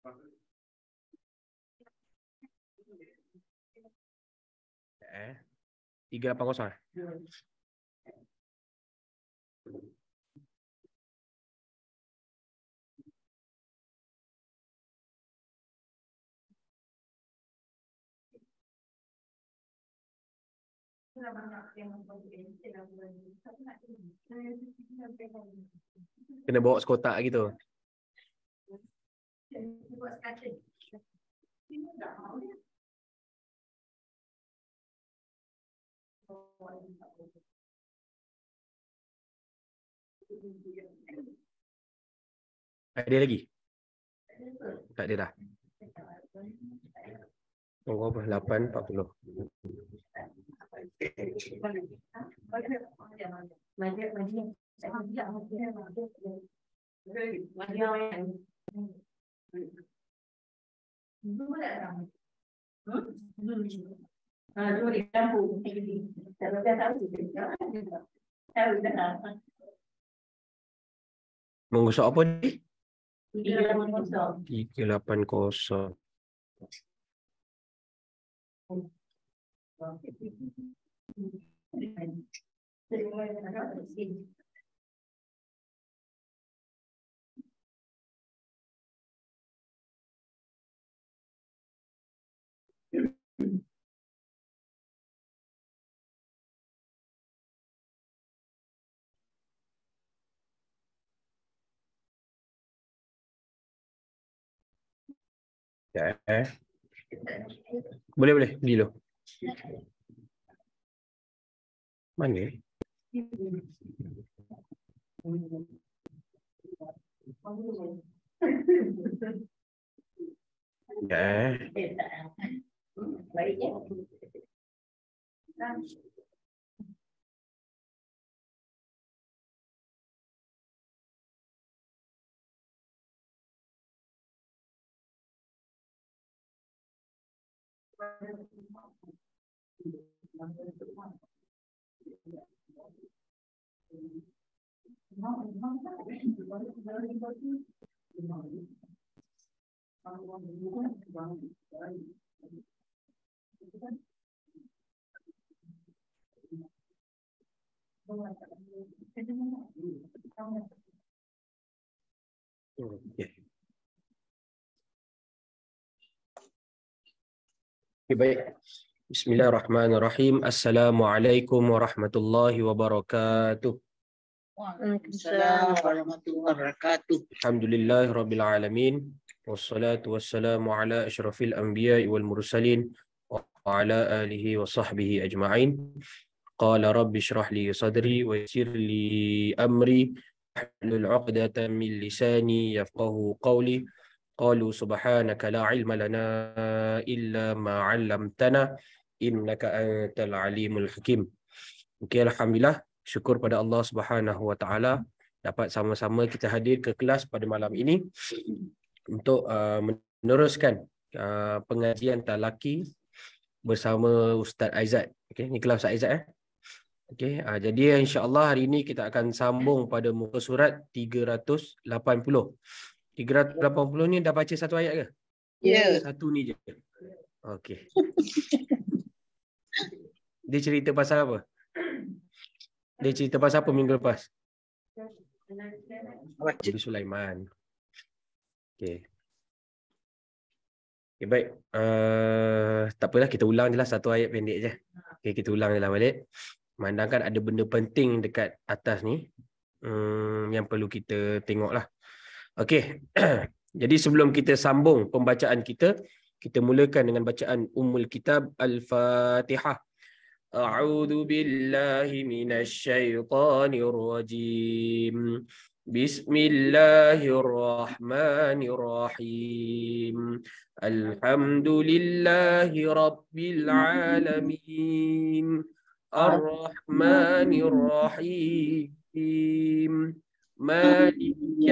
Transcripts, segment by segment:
380. Kena bawa sekotak gitu. Ada lagi? Tak ada dah. Oh, 8.40. Menggosok apa ni? 380. Ya, boleh dulu. Mana? Ya. Okay, baik. Bismillahirrahmanirrahim. Assalamualaikum warahmatullahi wabarakatuh. Waalaikumsalam warahmatullahi wabarakatuh. Alhamdulillahirabbil alamin. Wassalatu wassalamu ala asyrafil anbiya'i wal mursalin wa ala alihi wa sahbihi ajma'in. Qala rabbi shrah li sadri wa yassir li amri wahlul 'uqdatam min lisani yafqahu qawli. Qalu subhanaka la ilma lana illa ma 'allamtana innaka antal alimul hakim. Okey, alhamdulillah, syukur pada Allah Subhanahu wa taala dapat sama-sama kita hadir ke kelas pada malam ini untuk meneruskan pengajian talaki bersama Ustaz Aizat. Okey, ni kelas Ustaz Aizat . Okey, jadi insya-Allah hari ini kita akan sambung pada muka surat 380. 380 ni dah baca satu ayat ke? Ya. Satu ni je. Okey. Dia cerita pasal apa? Dia cerita pasal apa minggu lepas? Nabi Sulaiman. Okey. Okay, baik. Tak apalah, kita ulang je lah satu ayat pendek je. Okay, kita ulang je lah balik. Memandangkan ada benda penting dekat atas ni yang perlu kita tengok lah. Okey. Jadi sebelum kita sambung pembacaan kita, kita mulakan dengan bacaan Ummul Kitab Al-Fatihah. A'udzu billahi minasy syaithanir rajim. Bismillahirrahmanirrahim. Alhamdulillahi rabbil alamin. Ar-Rahmanir Rahim. Maliki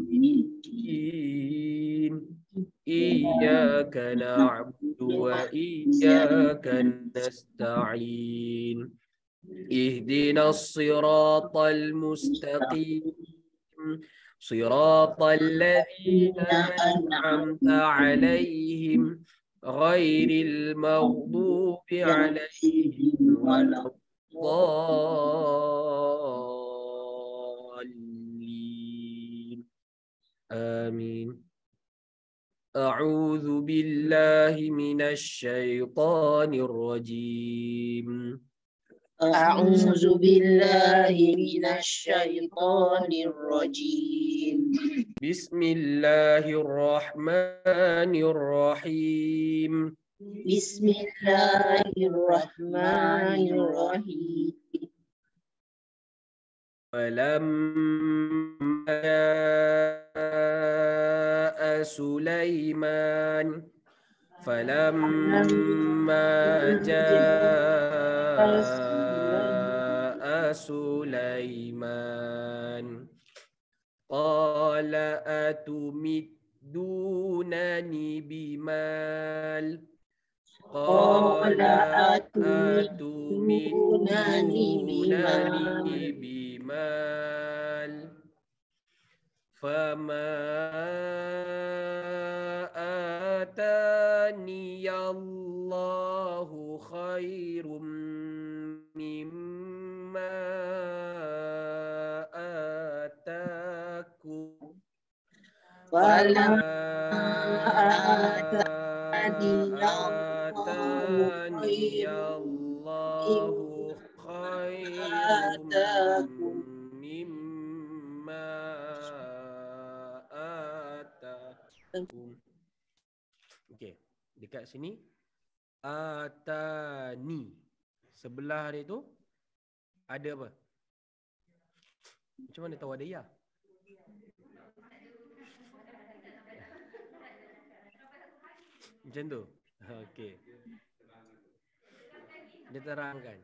yaumiddin. Iyyaka na'budu wa iyyaka nasta'in. Ihdinas siratal mustaqim. صراط الذين أنعمت عليهم غير المغضوب عليهم ولا الضالين آمين. أعوذ بالله من الشيطان الرجيم. أعوذ بالله من الشيطان الرجيم. بسم الله الرحمن الرحيم. بسم الله الرحمن الرحيم. فلما جاء سليمان قال أتمدونني بمال فما آتاني الله خير مما آتاكم فلما آتاني الله خير مما آتاكم. Okey, dekat sini atani. Sebelah dia tu ada apa? Macam mana tahu ada ya? Macam tu. Okey. Dia terangkan.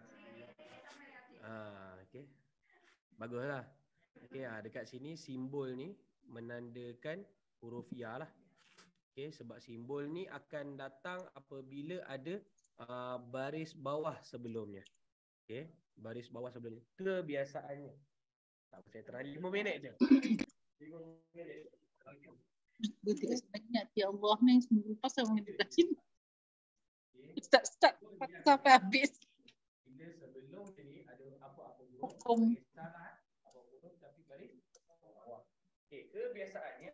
Okey. Baguslah. Okey, dekat sini simbol ni menandakan huruf ya lah. Okey, sebab simbol ni akan datang apabila ada baris bawah sebelumnya. Okey, baris bawah sebelumnya. Kebiasaannya. Tak apa, saya terang 5 minit je. 5 minit. Betul sebenarnya ya Allah ni pasal meditasi. Start sampai habis. Bila sebelum ni ada apa-apa huruf Hukum. salah, apa huruf tapi baris bawah. Okey, kebiasaannya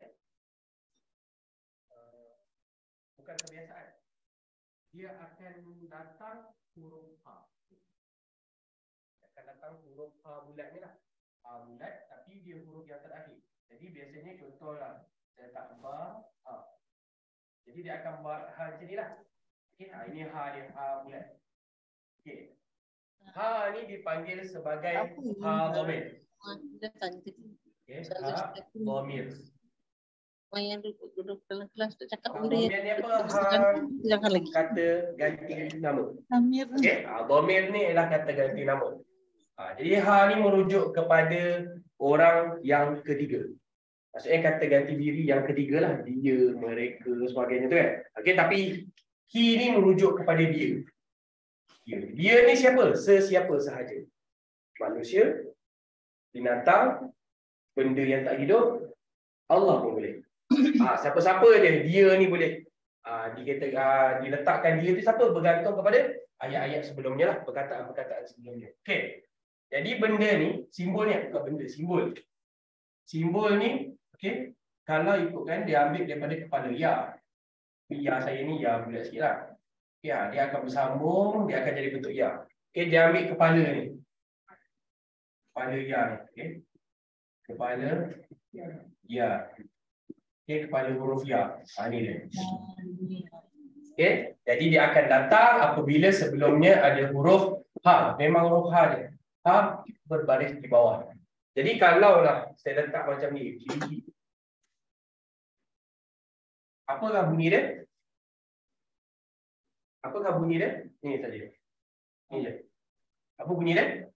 bukan kebiasaan. Dia akan datang huruf ha. Akan datang huruf ha bulat ni lah. Ha bulat tapi dia huruf yang terakhir. Jadi biasanya contohlah saya letak ba ha. Jadi dia akan ba ha macam ni lah. Okey, ini ha dia, ha bulat. Okey. Ha ni dipanggil sebagai ha dhamir. Okey, ha dhamir. Yang duduk dalam kelas tu cakap Dhamir ni apa? Jangan lagi. Kata ganti nama. Dhamir. Okey, dhamir ni ialah kata ganti nama. Jadi ha ni merujuk kepada orang yang ketiga. Maksudnya kata ganti diri yang ketiga lah. Dia, mereka, sebagainya tu kan. Okey, tapi he ni merujuk kepada dia. Dia ni siapa? Sesiapa sahaja. Manusia, binatang, benda yang tak hidup, Allah pun boleh. Siapa-siapa je, dia ni boleh. Diletakkan dia tu siapa? Bergantung kepada ayat-ayat sebelumnya lah. Perkataan-perkataan sebelumnya. Okey. Jadi benda ni, simbol ni, bukan benda, simbol. Simbol ni, okey, kalau ikutkan dia ambil daripada kepala ya. Ya saya ni ya bulat sikit lah. Ya, dia akan bersambung, dia akan jadi bentuk ya. Okey, dia ambil kepala ni. Kepala ya ni, okey. Kepala ya. Okey, kepala huruf ya. Ni dia. Okey, jadi dia akan datang apabila sebelumnya ada huruf ha. Memang huruf ha je. Ha berbaris di bawah. Jadi kalaulah saya letak macam ni, apakah bunyi dia? Apakah bunyi dia? Ini saja. Ini je. Apa bunyi dia?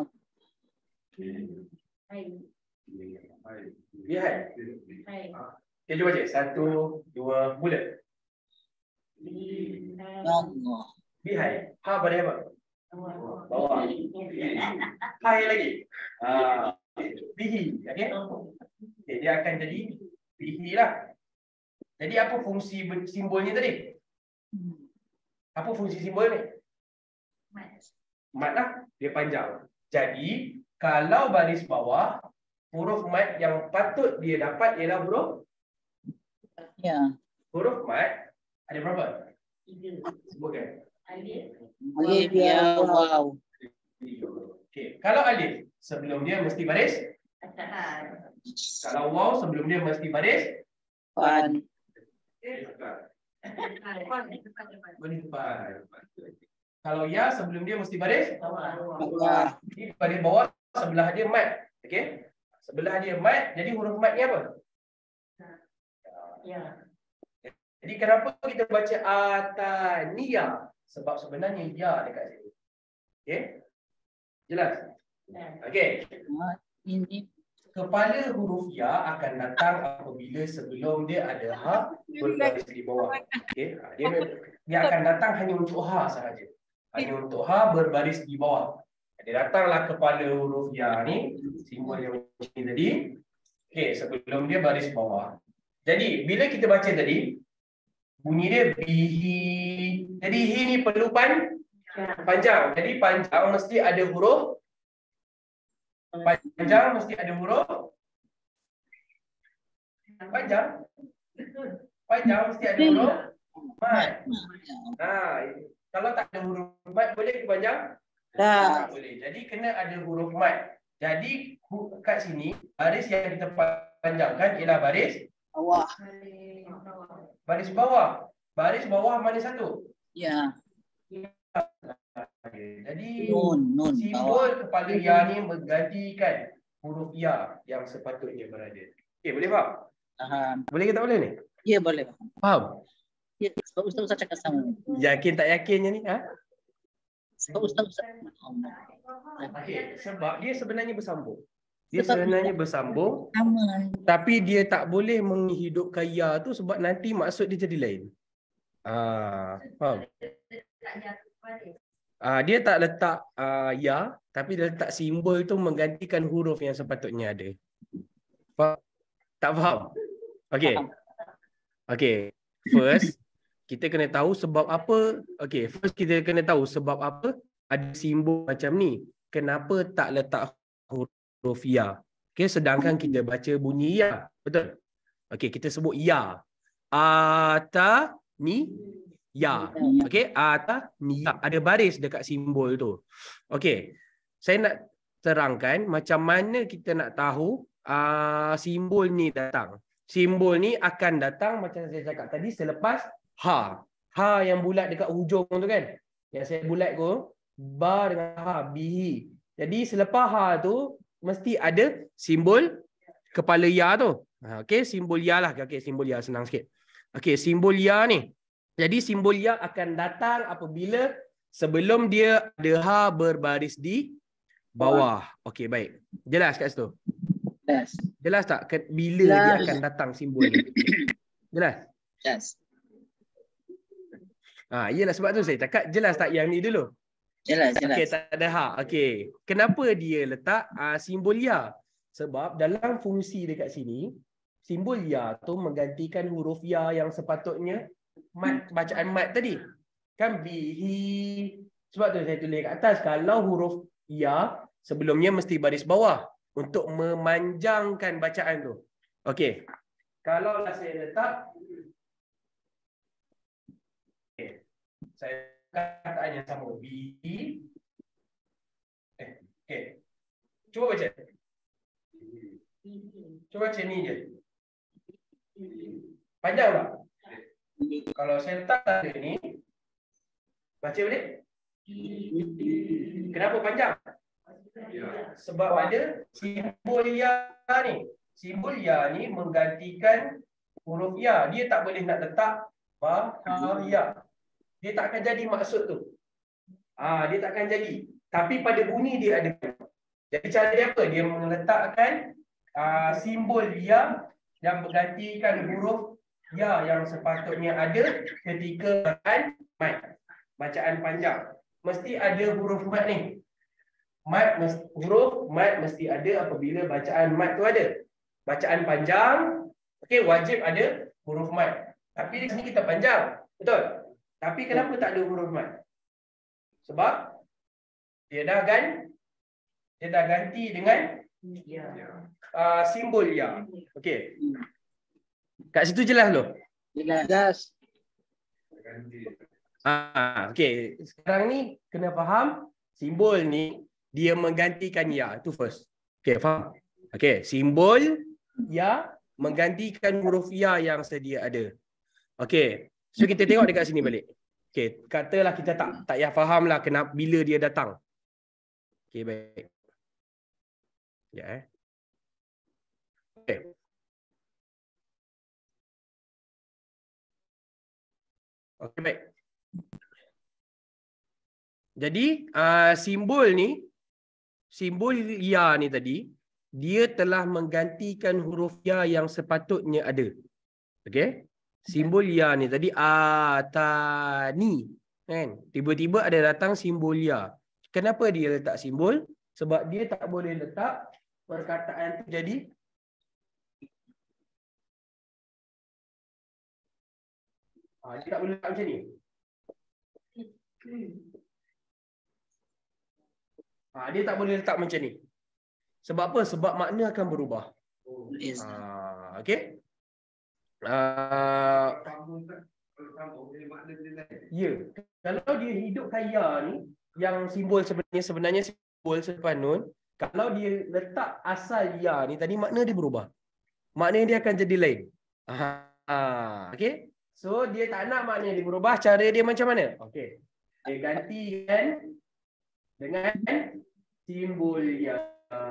Hai. Ya, hai. Okay, cuba cek. 1, 2, mula. Bihai. Ha pada apa? Bawah. Hai lagi. Bihi. Okay. Okay, dia akan jadi bihi lah. Jadi apa fungsi simbolnya tadi? Apa fungsi simbol ni? Mat lah, dia panjang. Jadi kalau baris bawah, huruf mat yang patut dia dapat ialah huruf huruf mat ada berapa? 3. Sebutkan. Alif, ya, waw. Okey, kalau alif sebelum dia mesti baris. Kalau waw sebelum dia mesti baris. Pan. Baris depan. Kalau ya sebelum dia mesti baris Bawah. Ini baris bawah sebelah dia mat. Okey. Sebelah dia mat, jadi huruf mat ni apa? Ya. Jadi kenapa kita baca ataniya? Sebab sebenarnya ya dekat sini. Okey? Jelas? Okey. Ini Kepala huruf ya akan datang apabila sebelum dia ada ha berbaris di bawah. Okey. Dia akan datang hanya untuk ha sahaja. Hanya untuk ha berbaris di bawah. Dia datanglah kepala huruf ya ni, simbol yang macam ni tadi. Okey, sebelum dia baris bawah. Jadi, bila kita baca tadi, bunyi dia bihi. Jadi, hi ni perlu panjang. Jadi, panjang mesti ada huruf. Panjang mesti ada huruf. Panjang mesti ada huruf mat. Kalau tak ada huruf mat, boleh ke panjang? Tak boleh. Jadi kena ada huruf mat. Jadi kat sini baris yang kita panjangkan ialah baris bawah. Baris bawah. Baris bawah mana satu? Ya. Jadi Nun simbol kepala ya ni menggantikan huruf ya yang sepatutnya berada. Okey, boleh faham? Faham. Boleh ke tak boleh ni? Ya, boleh. Faham? Ya, sebab Ustaz cakap sama. Yakin tak yakinnya ni? Ha? Sebab Ustaz. Okey, sebab dia sebenarnya bersambung. Dia sebenarnya bersambung. Sama. Tapi dia tak boleh menghidupkan ya tu sebab nanti maksud dia jadi lain. Faham? Dia tak letak ya, tapi dia letak simbol tu menggantikan huruf yang sepatutnya ada. Faham? Tak faham? Okey. Okey. First, kita kena tahu sebab apa. Okey, first kita kena tahu sebab apa ada simbol macam ni. Kenapa tak letak huruf ya? Okey, sedangkan kita baca bunyi ya. Betul? Okey, kita sebut ya. Ata ni ya. Okey, ata ni ya. Ada baris dekat simbol tu. Okey. Saya nak terangkan macam mana kita nak tahu simbol ni datang. Simbol ni akan datang macam saya cakap tadi selepas ha. Ha yang bulat dekat hujung tu kan. Yang saya bulat tu ba dengan ha, bihi. Jadi selepas ha tu mesti ada simbol kepala ya tu. Okey, simbol ya lah. Okey, simbol ya senang sikit. Okey, simbol ya ni. Jadi simbol ya akan datang apabila sebelum dia ada ha berbaris di bawah. Okey, baik. Jelas kat situ? Jelas tak bila dia akan datang simbol ni? Jelas? Jelas. Iyalah sebab tu saya cakap jelas tak yang ni dulu? Jelas. Okey, tak ada ha. Okey. Kenapa dia letak simbol ya? Sebab dalam fungsi dekat sini, simbol ya tu menggantikan huruf ya yang sepatutnya mat, bacaan mat tadi. Kan bihi. Sebab tu saya tulis kat atas kalau huruf ya sebelumnya mesti baris bawah untuk memanjangkan bacaan tu. Okey. Kalau lah saya letak saya kataannya sama bihi. Okey. Cuba baca. Cuba baca ni je. Panjang tak? Kalau saya letak tanda ni, baca boleh? Kenapa panjang? Sebab ada simbol ya ni. Simbol ya ni menggantikan huruf ya. Dia tak boleh nak letak ba, ha, ya. Dia tak akan jadi maksud tu. Dia tak akan jadi. Tapi pada bunyi dia ada. Jadi cara dia apa? Dia meletakkan simbol ya yang menggantikan huruf ya yang sepatutnya ada ketika bacaan panjang. Mesti ada huruf mat ni. Huruf mat mesti ada apabila bacaan mat tu ada. bacaan panjang, okey, wajib ada huruf mat. Tapi di sini kita panjang, betul? Tapi kenapa tak ada huruf mat? Sebab dia dah ganti dengan simbol ya. Okey. Kat situ jelas loh. Jelas. Okey. Sekarang ni kena faham simbol ni dia menggantikan ya. Itu first. Okey, faham? Okey, simbol ya menggantikan huruf ya yang sedia ada. Okey. So kita tengok dekat sini balik. Okey, katalah kita tak payah faham lah kenapa bila dia datang. Okey, baik. Ya. Okey. Okey, baik. Jadi simbol ya ni tadi, dia telah menggantikan huruf ya yang sepatutnya ada. Okey? Simbol ya ni tadi atani, kan? Tiba-tiba ada datang simbol ya. Kenapa dia letak simbol? Sebab dia tak boleh letak perkataan tu jadi dia tak boleh letak macam ni. Dia tak boleh letak macam ni. Sebab apa? Sebab makna akan berubah. Okey? Ya. Kalau dia hidupkan ya ni, yang simbol sebenarnya simbol sepanun, kalau dia letak asal ya ni tadi, makna dia berubah. Makna dia akan jadi lain. Okey? So dia tak nak makna dia berubah, cara dia macam mana? Okey. Dia gantikan dengan simbol ya.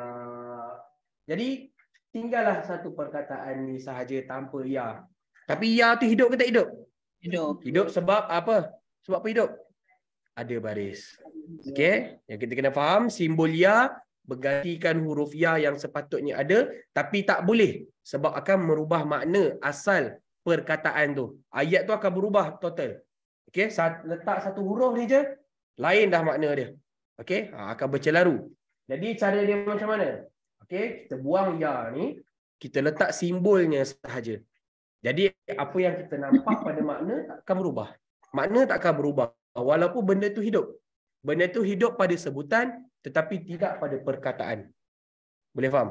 Jadi tinggallah satu perkataan ni sahaja tanpa ya. Tapi ya tu hidup ke tak hidup? Hidup. Hidup sebab apa? Sebab apa hidup? Ada baris. Okey? Yang kita kena faham, simbol ya menggantikan huruf ya yang sepatutnya ada, tapi tak boleh sebab akan merubah makna asal perkataan tu. Ayat tu akan berubah total. Okey? Letak satu huruf ni je, lain dah makna dia. Okey? Akan bercelaru. Jadi cara dia macam mana? Okey, kita buang ya ni, kita letak simbolnya sahaja. Jadi apa yang kita nampak pada makna tak akan berubah. Makna tak akan berubah walaupun benda tu hidup. Benda tu hidup pada sebutan tetapi tidak pada perkataan. Boleh faham?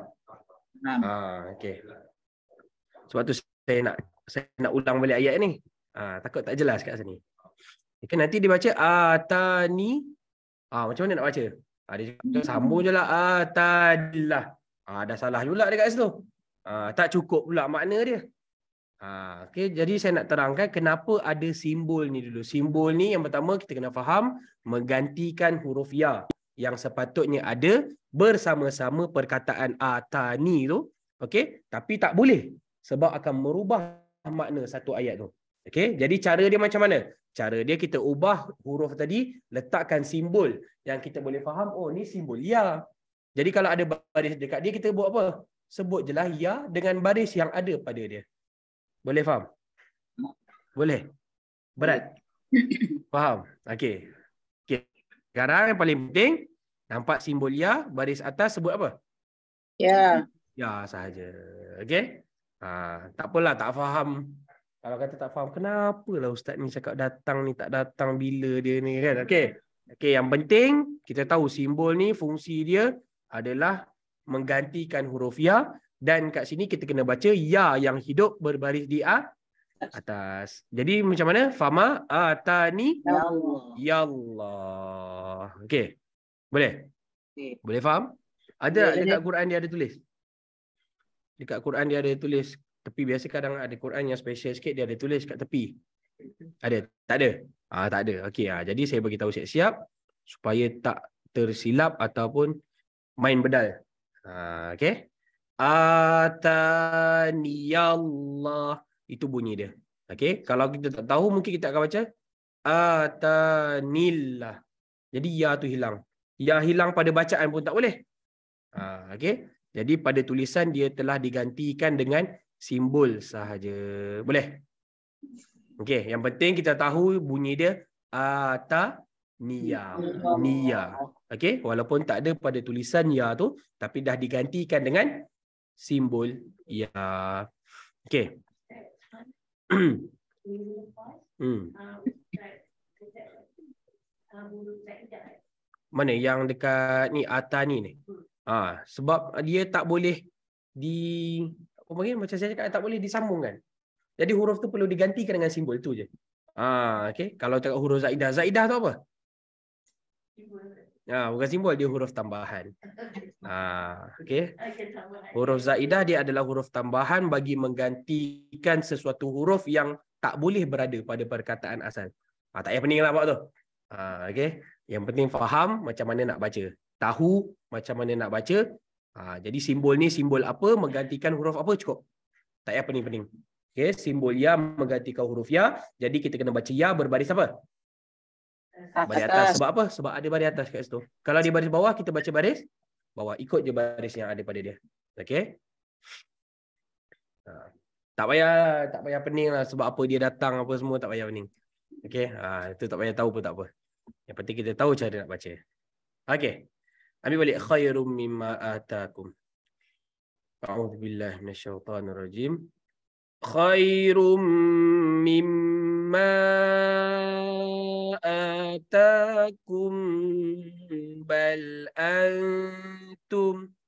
Okey. Sebab tu saya nak ulang balik ayat ni. Takut tak jelas kat sini. Okay, nanti dia baca atani. Macam mana nak baca? Dia cakap sambung je lah atadillah. Dah salah pula dekat situ. Tak cukup pula makna dia. Okay, jadi saya nak terangkan kenapa ada simbol ni dulu. Simbol ni yang pertama kita kena faham menggantikan huruf ya yang sepatutnya ada bersama-sama perkataan atani tu. Okay, tapi tak boleh sebab akan merubah makna satu ayat tu. Okay, jadi cara dia macam mana? Cara dia kita ubah huruf tadi, letakkan simbol yang kita boleh faham, oh ni simbol ya. Jadi kalau ada baris dekat dia, kita buat apa? Sebut je lah ya dengan baris yang ada pada dia. Boleh faham? Boleh? Berat? Faham? Okey. Sekarang yang paling penting, nampak simbol ya, baris atas sebut apa? Ya. Ya sahaja. Okey? Tak apalah, tak faham. Kalau kata tak faham, kenapalah ustaz ni cakap datang ni tak datang bila dia ni kan? Okey. Okey, yang penting kita tahu simbol ni fungsi dia adalah menggantikan huruf ya, dan kat sini kita kena baca ya yang hidup berbaris di atas. Jadi macam mana? Fama atani ya Allah. Okey. Boleh? Okay. Boleh faham? Ada dekat Quran dia ada tulis. Dekat Quran dia ada tulis tepi. Biasa kadang ada Quran yang special sikit, dia ada tulis kat tepi. Ada? Tak ada? Tak ada. Okey, jadi saya bagi tahu siap-siap supaya tak tersilap ataupun main bedal. Okey. Ataniyallah, itu bunyi dia. Okey, kalau kita tak tahu mungkin kita akan baca atanillah. Jadi ya tu hilang. Ya hilang pada bacaan pun tak boleh. Okey. Jadi pada tulisan dia telah digantikan dengan simbol sahaja. Boleh? Okey, yang penting kita tahu bunyi dia ataniyah. Niyah. Okey, walaupun tak ada pada tulisan ya tu, tapi dah digantikan dengan simbol ya. Okey. Mana yang dekat ni Ata ni? Sebab dia tak boleh apa panggil, macam saya cakap, tak boleh disambungkan. Jadi huruf tu perlu digantikan dengan simbol tu je. Okey, kalau cakap huruf zaidah, zaidah tu apa? Bukan simbol, dia huruf tambahan. Okey. Huruf zaidah dia adalah huruf tambahan bagi menggantikan sesuatu huruf yang tak boleh berada pada perkataan asal. Tak payah pening lah buat tu. Okey. Yang penting faham macam mana nak baca. Tahu macam mana nak baca. Jadi simbol ni simbol apa menggantikan huruf apa, cukup. Tak payah pening-pening. Okey, simbol ya menggantikan huruf ya. Jadi kita kena baca ya berbaris apa? Baris atas. Sebab apa? Sebab ada baris atas kat situ. Kalau di baris bawah, kita baca baris bawah. Ikut je baris yang ada pada dia. Okey? Tak payah pening lah sebab apa dia datang apa semua, tak payah pening. Okey? Itu tak payah tahu pun tak apa. Yang penting kita tahu cara nak baca. Okey. Ambil balik khairum mimma atakum. A'udzu billahi minasyaitonir rajim. Khairum mimma atakum bal antum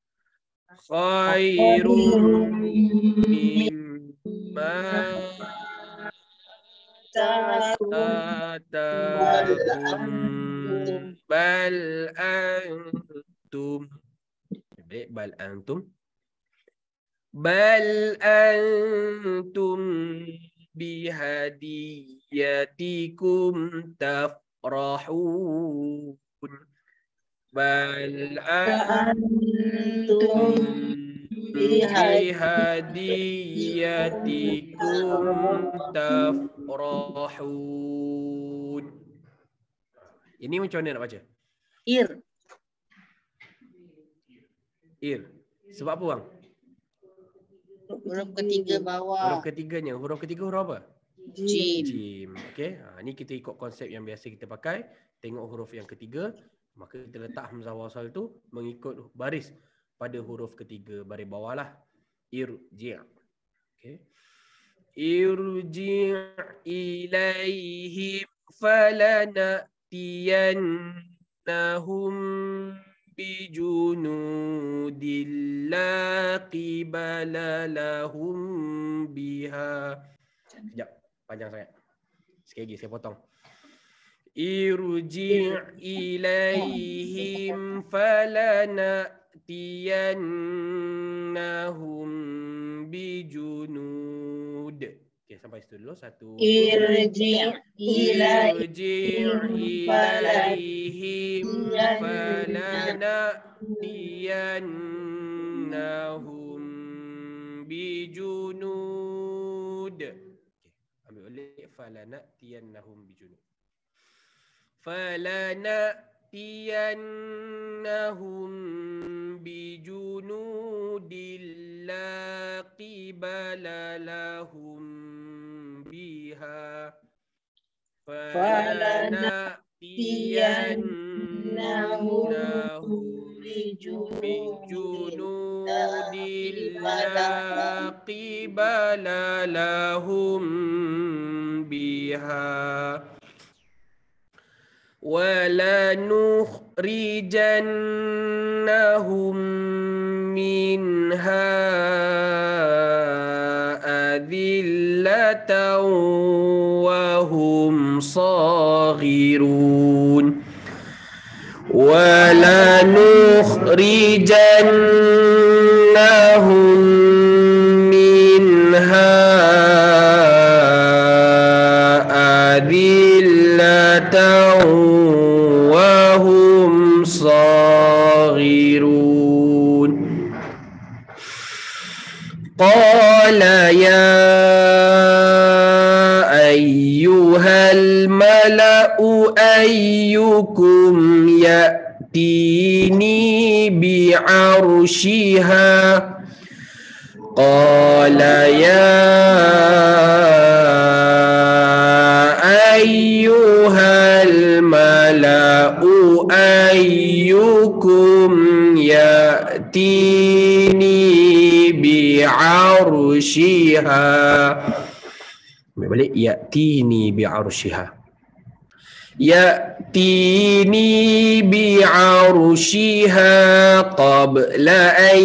khairum mimma atakum bal antum bal antum bihadiyatikum tafrahun bal antum bihadiyatikum tafrahun. Ini macam mana nak baca? Ir. Sebab apa bang? Huruf ketiga bawah. Huruf ketiganya. Huruf ketiga huruf apa? Jim. Okey. Ni kita ikut konsep yang biasa kita pakai. Tengok huruf yang ketiga. Maka kita letak hamzah wasal tu mengikut baris pada huruf ketiga. Baris bawah lah. Irji'. Okey. Irji' ilaihim falanatiyannahum bijunudil la qibala lahum biha. Sekejap, panjang sangat. Sekali lagi saya potong. Irji' ilaihim falanatiyannahum bijunud. Okey, sampai situ dulu. Satu. Irji' ilaihim falanatiyannahum bijunud. Okey, ambil balik falanatiyannahum bijunud. Falanatiyannahum bijunudil la qibala lahum biha. Falanatiyannahum bijunudil la qibala lahum biha. وَلَنُخْرِجَنَّهُمْ مِنْهَا أَذِلَّةً وَهُمْ صَاغِرُونَ وَلَنُخْرِجَنَّهُمْ مِنْهَا أَذِلَّةً وهم صاغرون قال يا أيها الملأ أيكم يأتيني بعرشها قال يا أيها الملأ أيكم يأتيني ya'tini bi'arsyiha. Balik ya'tini bi'arsyiha. Ya'tini bi'arsyiha qabla an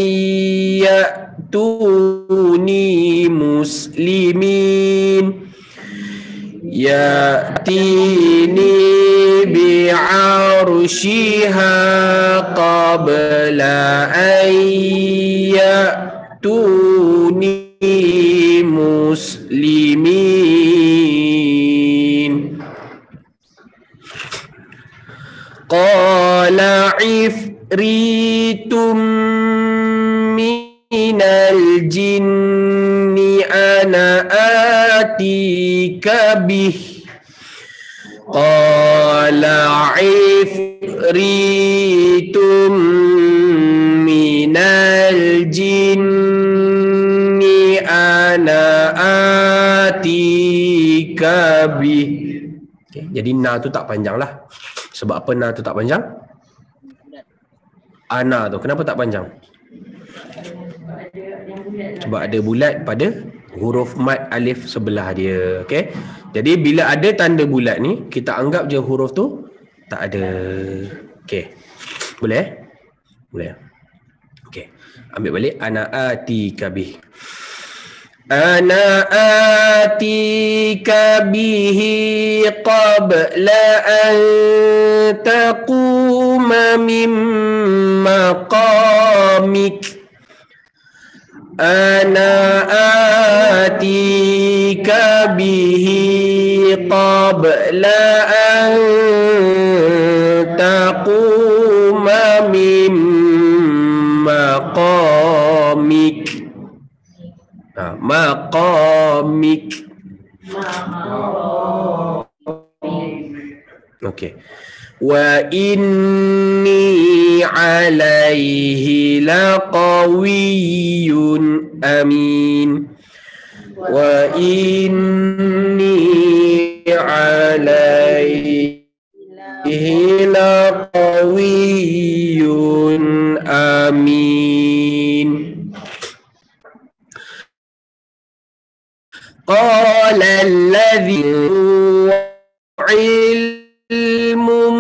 ya'tuni muslimin. Ya'tini bi'arsyiha qabla an ya'tuni muslimin. Qala ifritum minal jinni ana atika bih. Qala ifritum minal jinni ana atika bih. Okay, jadi na tu tak panjang lah. Sebab apa na tu tak panjang? Ana tu kenapa tak panjang? Sebab ada bulat pada huruf mad alif sebelah dia. Okey. Jadi bila ada tanda bulat ni, kita anggap je huruf tu tak ada. Okey. Boleh? Boleh. Okey. Ambil balik ana atika bih. Ana atika bihi qabla an taquma min maqamik. Ana atika bihi qabla an taquma min maqamik. Maqamik. Okey. Wa inni alaihi laqawiyyun amin. Wa inni alaihi laqawiyyun amin. Qala alladhi ilmun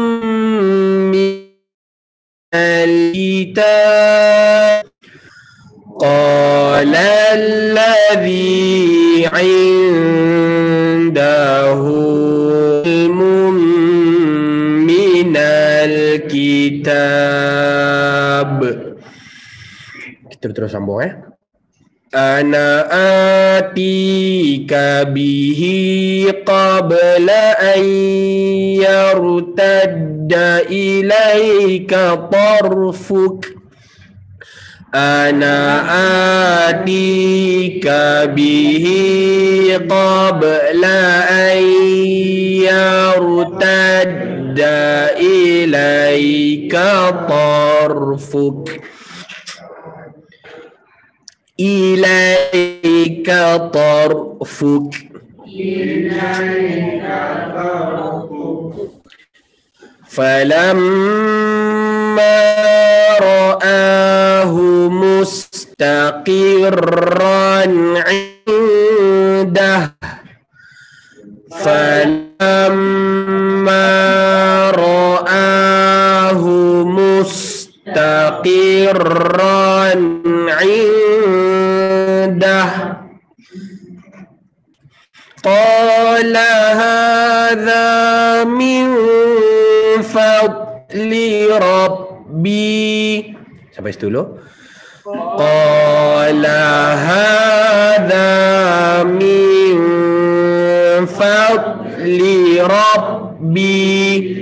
minal kitab. Qala alladhi indahu ilmun minal kitab. Kita terus sambung Ana atika bihi qabla an yartadda ilayka tarfuk. Ana atika bihi qabla an yartadda ilayka tarfuk. Ilaika tarfuk. Falamma ra'ahu mustaqirran 'indah. Falamma ra'ahu mustaqirran 'indah. Qala hadha min fadli rabbi. Sampai situ dulu. Qala hadha min fadli rabbi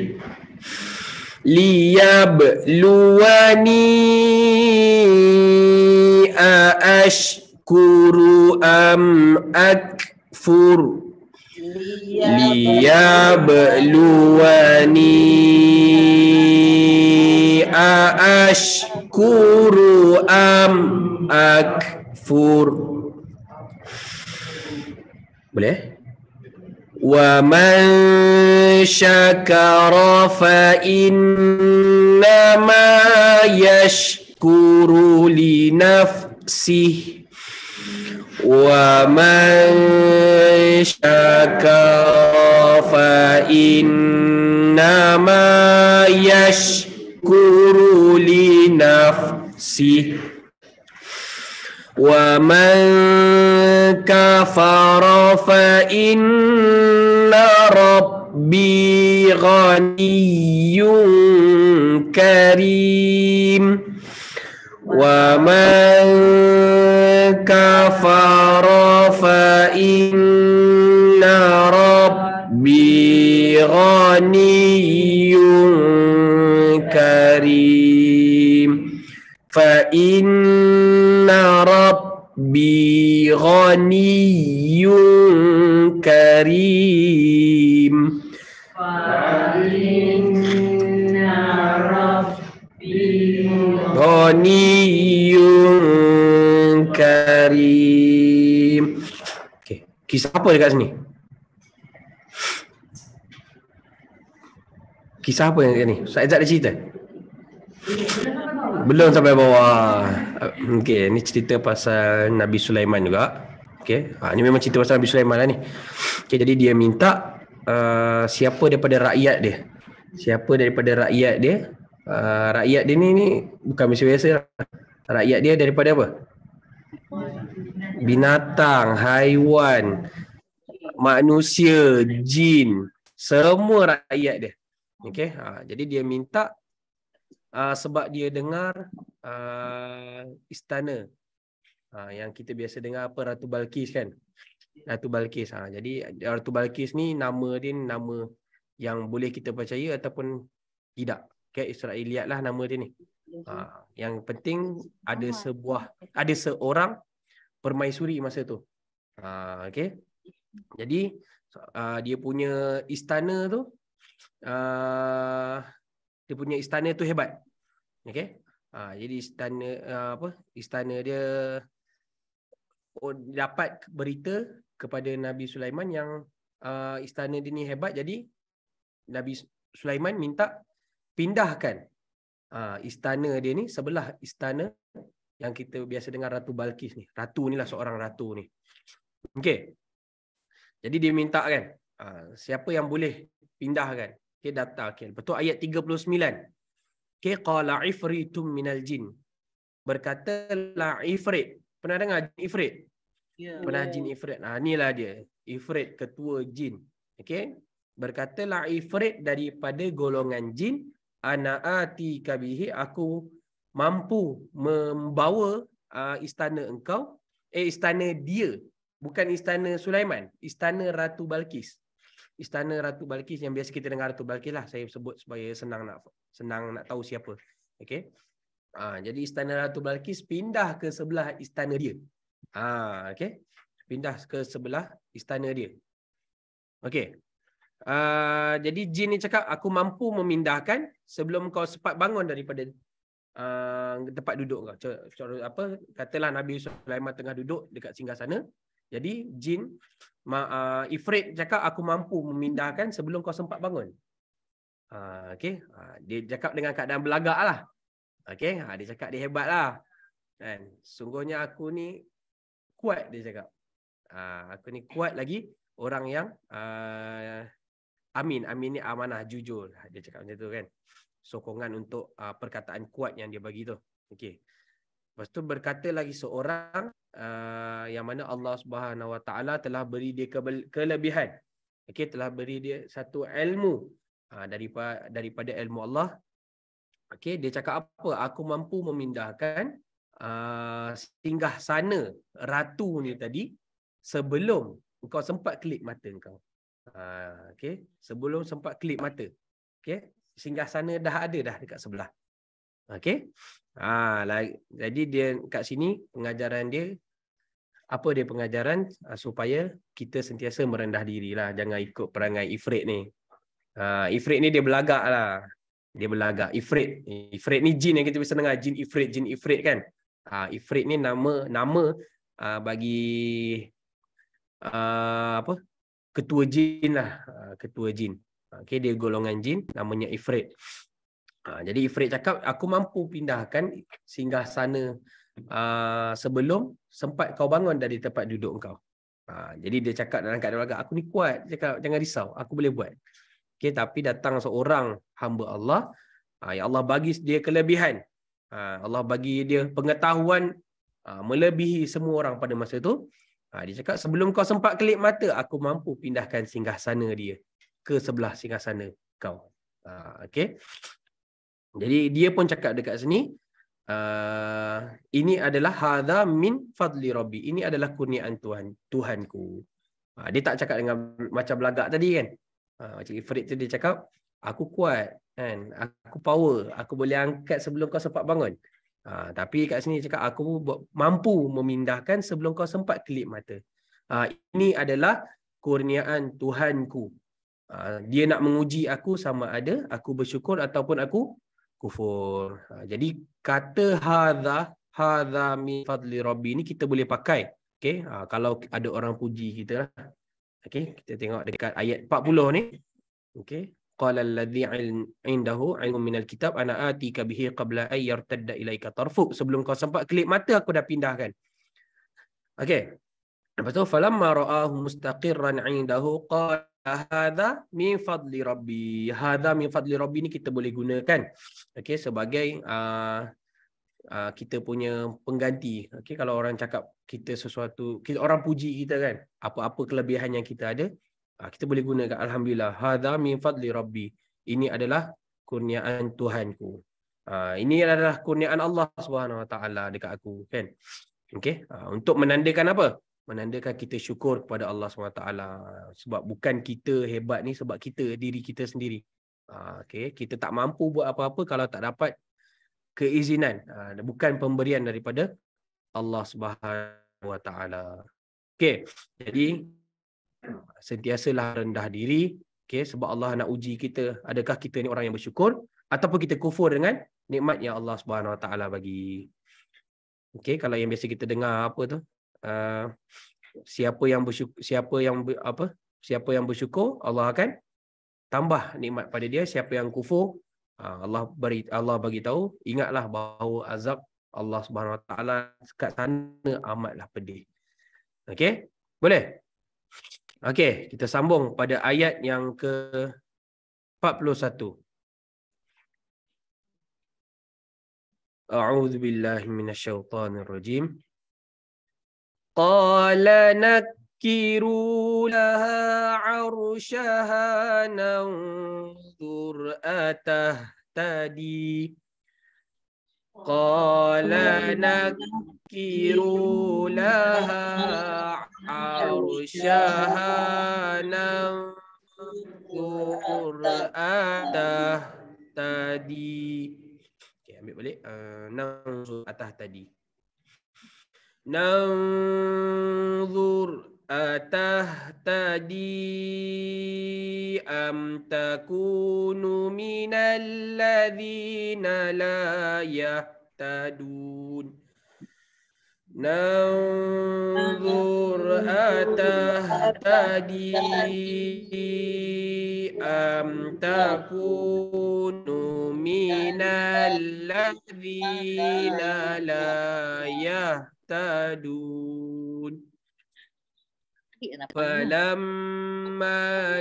liyabluwani aashkuru am akfur. Liyabluwani aashkuru am akfur. Boleh? Wa man syakara fa innama yashkuru yashkuru li nafsihi wa man syakara fa innama yashkuru li nafsihi wa man kafara fa inna rabbi ghaniyyun karim wa man kafara fa inna rabbi ghaniyyun karim fa inna rabbi ghaniyyun karim Ghaniyyun karim. Okey, kisah apa dekat sini? Kisah apa yang dekat ni? Ustaz Izzat ada cerita? Belum sampai bawah. Okey, ni cerita pasal Nabi Sulaiman juga. Okey, ni memang cerita pasal Nabi Sulaiman lah ni. Okey, jadi dia minta siapa daripada rakyat dia. Siapa daripada rakyat dia? Rakyat dia ni bukan biasa-biasa lah. Rakyat dia daripada apa? Binatang, haiwan, manusia, jin, semua rakyat dia. Okey, jadi dia minta sebab dia dengar istana yang kita biasa dengar apa, Ratu Balqis kan. Ratu Balqis. Jadi Ratu Balqis ni nama dia nama yang boleh kita percaya ataupun tidak. Okay, Israiliyat lah nama dia ni. Yang penting ada seorang permaisuri masa tu. Okay. Jadi dia punya istana tu hebat. Okay. Jadi istana dia dapat berita kepada Nabi Sulaiman yang istana dia ni hebat. Jadi Nabi Sulaiman minta pindahkan istana dia ni sebelah istana yang kita biasa dengar Ratu Balqis ni. Ratu ni lah seorang ratu ni. Okey. Jadi dia minta kan, siapa yang boleh pindahkan. Okey, data. Okey, lepas tu ayat 39. Okey, qala ifritum minal jin. Berkatalah ifrit. Pernah dengar ifrit? Ya. Pernah jin ifrit. Inilah dia. Ifrit, ketua jin. Okey. Berkatalah ifrit daripada golongan jin, ana ati kabihi, aku mampu membawa istana engkau, istana dia, bukan istana Sulaiman, istana Ratu Balqis. Istana Ratu Balqis yang biasa kita dengar Ratu Balqis lah, saya sebut supaya senang nak tahu siapa. Okey. Jadi istana Ratu Balqis pindah ke sebelah istana dia. Okey. Pindah ke sebelah istana dia. Okey. Jadi jin ni cakap, aku mampu memindahkan sebelum kau sempat bangun daripada tempat duduk kau. Katalah Nabi Sulaiman tengah duduk dekat singgasana. Jadi jin ifrit cakap, aku mampu memindahkan sebelum kau sempat bangun. Okey. Dia cakap dengan keadaan belagak lah. Okey. Dia cakap dia hebat lah. Kan? Sungguhnya aku ni kuat, dia cakap. Aku ni kuat lagi orang yang amin ni amanah, jujur. Dia cakap macam tu kan. Sokongan untuk perkataan kuat yang dia bagi tu. Okey. Lepas tu berkata lagi seorang yang mana Allah Subhanahu Wa Taala telah beri dia kelebihan. Okey, telah beri dia satu ilmu daripada ilmu Allah. Okey, dia cakap apa? Aku mampu memindahkan singgah sana ratu ni tadi sebelum engkau sempat kelip mata engkau. Okey, sebelum sempat kelip mata. Okey, singgah sana dah ada dah dekat sebelah. Okey. Jadi dia kat sini pengajaran dia, apa dia pengajaran? Supaya kita sentiasa merendah dirilah, jangan ikut perangai ifrit ni. Ifrit ni dia belagak lah. Dia belagak. Ifrit ni jin yang kita biasa dengar, jin ifrit kan. Ifrit ni nama bagi ketua jin lah, ketua jin. Okey, dia golongan jin namanya ifrit. Jadi Ifrit cakap, aku mampu pindahkan singgasana sebelum sempat kau bangun dari tempat duduk kau. Jadi dia cakap dalam keadaan belagak, aku ni kuat. Dia cakap, jangan risau, aku boleh buat. Okay, tapi datang seorang hamba Allah, ya Allah bagi dia kelebihan. Allah bagi dia pengetahuan melebihi semua orang pada masa itu. Dia cakap, sebelum kau sempat kelip mata, aku mampu pindahkan singgasana dia ke sebelah singgasana kau. Okay. Jadi dia pun cakap dekat sini, ini adalah hadza min fadli rabbi. Ini adalah kurniaan Tuhanku. Dia tak cakap dengan macam belagak tadi kan. Macam Ifrit tu dia cakap, aku kuat kan, aku power, aku boleh angkat sebelum kau sempat bangun. Tapi kat sini cakap, aku mampu memindahkan sebelum kau sempat kelip mata. Ini adalah kurniaan Tuhanku. Dia nak menguji aku sama ada aku bersyukur ataupun aku kufur. Jadi kata hadza min fadli rabbi ni kita boleh pakai. Okey, kalau ada orang puji kita lah. Okey, kita tengok dekat ayat 40 ni. Okey, qala alladhi indahu ilmun minal kitab ana atika bihi qabla ay yartadda ilaika tarfuk. Sebelum kau sempat kelip mata aku dah pindahkan. Okey. Lepas tu falamma ra'ahu mustaqirran 'indahu qala hadza min fadli rabbi. Hadza min fadli rabbi ni kita boleh gunakan okey sebagai kita punya pengganti. Okey, kalau orang cakap kita sesuatu, orang puji kita kan, apa-apa kelebihan yang kita ada, kita boleh gunakan alhamdulillah hadza min fadli rabbi. Ini adalah kurniaan Tuhanku. Ini adalah kurniaan Allah Subhanahu Wa Taala dekat aku kan. Okey, untuk menandakan apa? Menandakan kita syukur kepada Allah SWT. Sebab bukan kita hebat ni, sebab kita, diri kita sendiri. Okay. Kita tak mampu buat apa-apa kalau tak dapat keizinan. Bukan pemberian daripada Allah SWT. Okay. Jadi, sentiasalah rendah diri. Okay. Sebab Allah nak uji kita. Adakah kita ni orang yang bersyukur? Ataupun kita kufur dengan nikmat yang Allah SWT bagi. Okay. Kalau yang biasa kita dengar apa tu? Siapa yang bersyukur Allah akan tambah nikmat pada dia. Siapa yang kufur Allah bagi tahu, ingatlah bahawa azab Allah Subhanahu Wa Taala dekat sana amatlah pedih. Okey, boleh? Okey, kita sambung pada ayat yang ke 41. A'udzu billahi minasyaitonir rajim. Qala nakiru laha 'arsyaha nanzur atahtadi. Qala nakiru laha 'arsyaha nanzur atahtadi. Okey, ambil balik. Nanzur atahtadi. Nanzur atahtadi am takunu minal ladzina la yahtadun. Nanzur atahtadi am takunu minal ladzina la yahtadun. Falamma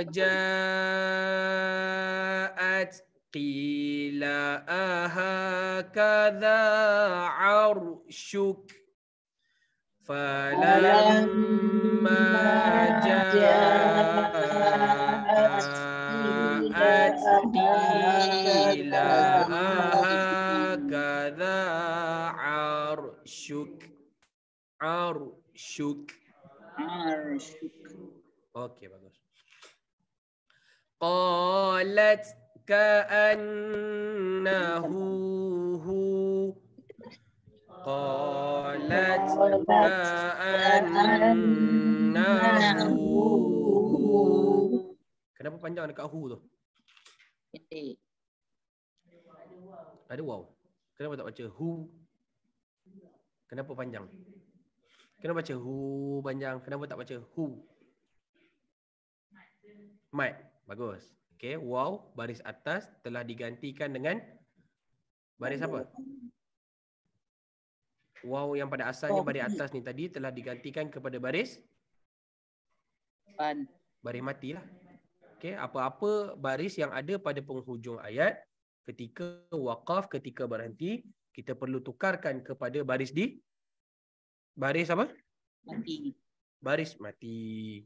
ja'at qila ahakadha 'arsyuk. Falamma ja'at qila ahakadha 'arsyuk. Okey, bagus. Qalat ka'annahu hu. Qalat ka'annahu hu. Kenapa panjang dekat hu tu? Ada waw. Kenapa tak baca hu? Kenapa panjang? Kenapa baca hu panjang? Kenapa tak baca hu? Mat. Bagus. Okey, waw baris atas telah digantikan dengan Baris apa? Waw yang pada asalnya baris atas ni tadi telah digantikan kepada baris baris mati lah. Okey, apa-apa baris yang ada pada penghujung ayat ketika waqaf, ketika berhenti, kita perlu tukarkan kepada baris baris apa? Mati. Baris mati.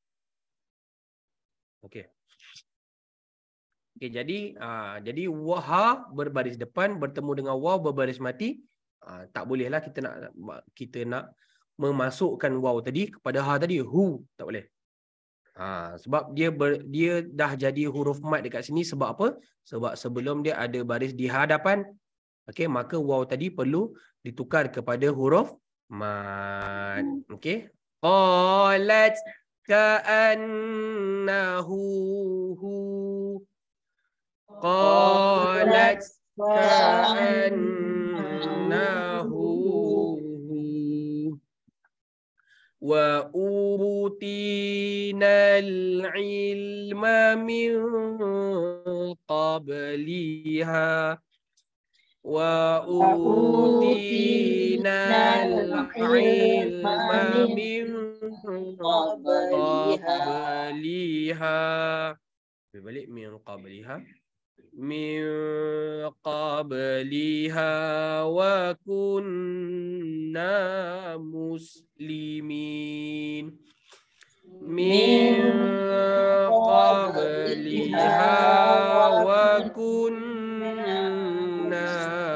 Okey. Okey, jadi waha berbaris depan bertemu dengan waw berbaris mati, tak bolehlah kita nak memasukkan waw tadi kepada ha tadi, hu, tak boleh. Sebab dia dah jadi huruf mat dekat sini. Sebab apa? Sebab sebelum dia ada baris di hadapan. Okey, maka waw tadi perlu ditukar kepada huruf mat. Okey. Qalat ka'annahu hu. Qalat ka'annahu wa utinal ilma min qabliha wa utinal ilma min qabliha balik min qabliha wa kunna muslimin min qabliha wa kunna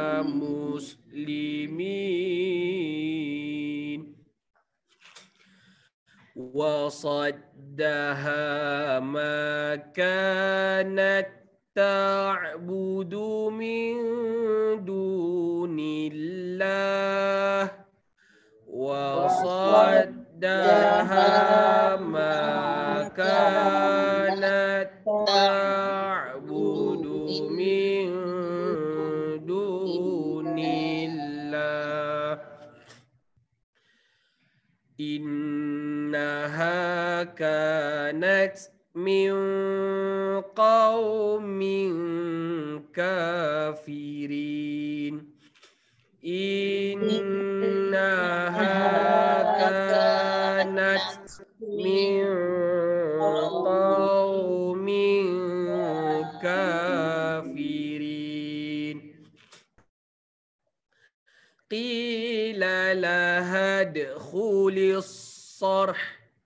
muslimin wa saddaha ma kanat ta'budu min dunillah wa saddaha ma kanat ta'budu min dunillah innaha kanat min qaumin kafirin innaha kanat min qaumin kafirin qila laha dkhulis sarh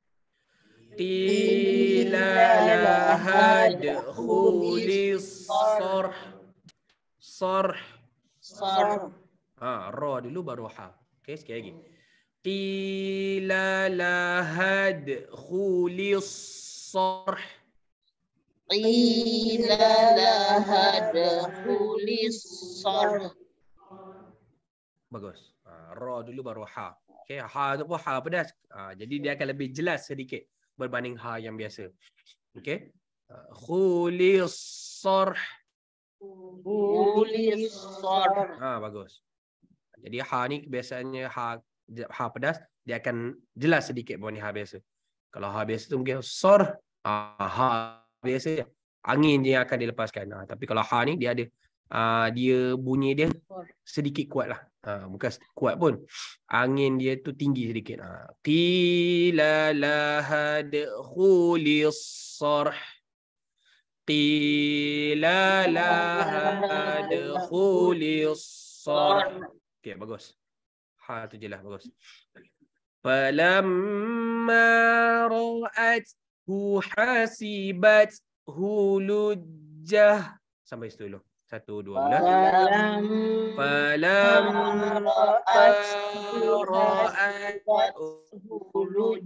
qila laha dkhulis sarh ra dulu baru ha. Okey, sekali lagi. Qila laha dkhulis sarh. Qila laha dkhulis sarh. Bagus. Ra dulu baru ha. Okey, ha tu pun ha pedas. Jadi dia akan lebih jelas sedikit berbanding ha yang biasa. Okey. Khulis sarh. Khulis sarh. Bagus. Jadi ha ni biasanya ha pedas, dia akan jelas sedikit berbanding ha biasa. Kalau ha biasa tu mungkin sarh, ha biasa je. Angin je yang akan dilepaskan. Tapi kalau ha ni dia ada dia bunyi dia sedikit kuat lah. Bukan kuat pun. Angin dia tu tinggi sedikit. Qila laha dkhulis sarh. Qila laha dkhulis sarh. Okey, bagus. Ha tu je lah, bagus. Falamma ra'athu hasibathu lujjah. Sampai situ dulu. 1, 2, belas. Falamma ra'athu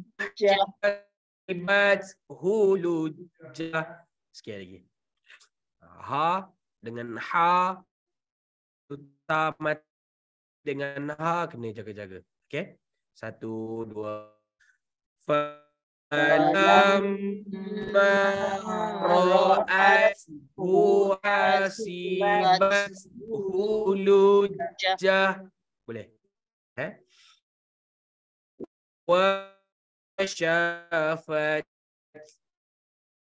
lujjah. Sekali lagi. Ha dengan ha utama dengan ha kena jaga-jaga. Okey? 1, 2. Falamma ra'athu hasibathu lujjah. Boleh? Wa syafat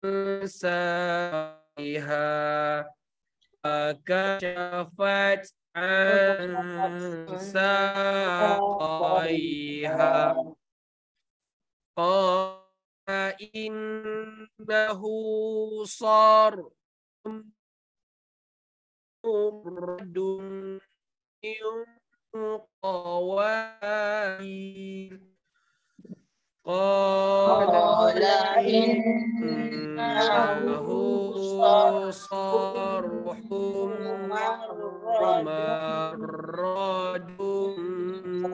sa'iha. Kashafat عن ساقيها قال إنه صار مرد من قوارير قال إنه صرح ممرد من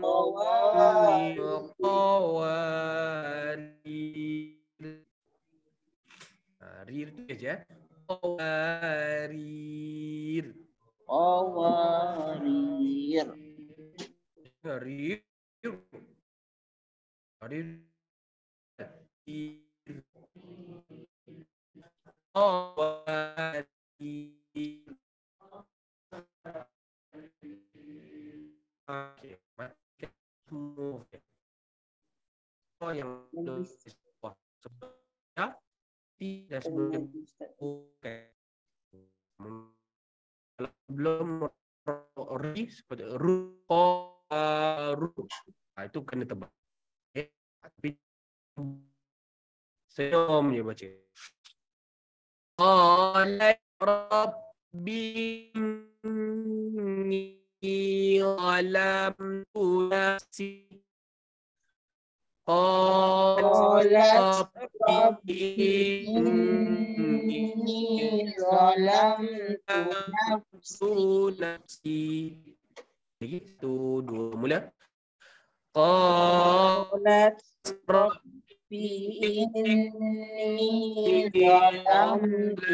قوارير. Rir tu je. Qawarir. Qawarir. Rir. Rir. Qawarir. Okay. Move. Oh yang ya tidak sebelum belum ri seperti ru itu kena tebak. Tapi senyum je baca. Qala rabbi inni zalamtu nafsi. Qala rabbi inni zalamtu nafsi. Itu dua mula. Qalat rabbi inni zalamtu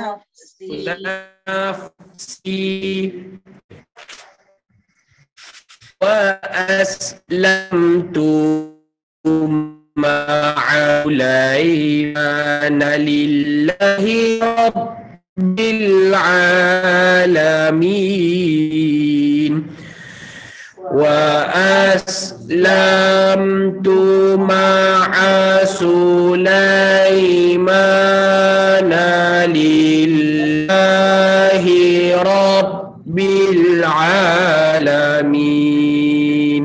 nafsi wa aslamtu ma'a Sulaiman lillahi rabbil alamin. وأسلمت مع سليمان لله رب العالمين.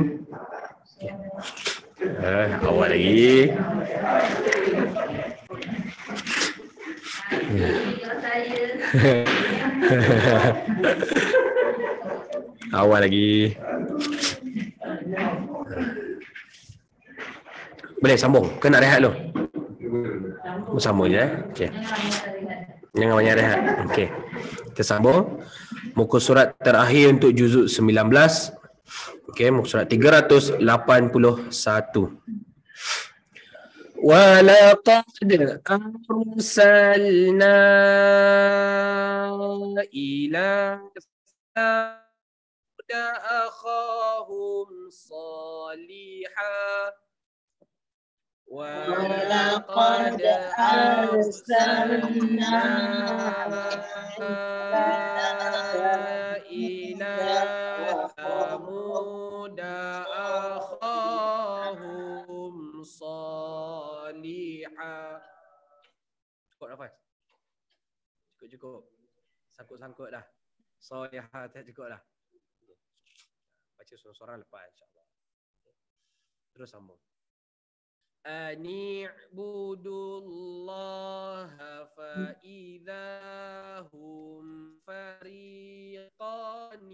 Awal lagi. Awal lagi. Boleh sambung ke nak rehat dulu? Sambung je. Okey. Jangan banyak rehat. Okey. Kita sambung. Muka surat terakhir untuk juzuk 19. Okey, muka surat 381. وَلَقَدْ أَرْسَلْنَا إِلَى ثَمُودَ أَخَاهُمْ صَالِحًا وَلَقَدْ أَرْسَلْنَا إِلَى ثَمُودَ أَخَاهُمْ صَالِحًا. Cukup nafas. Cukup. Sangkut-sangkut dah. Salihah tak cukup dah. Baca sorang-sorang lepas insya-Allah. Terus sambung. أن اعبدوا الله فإذا هم فريقان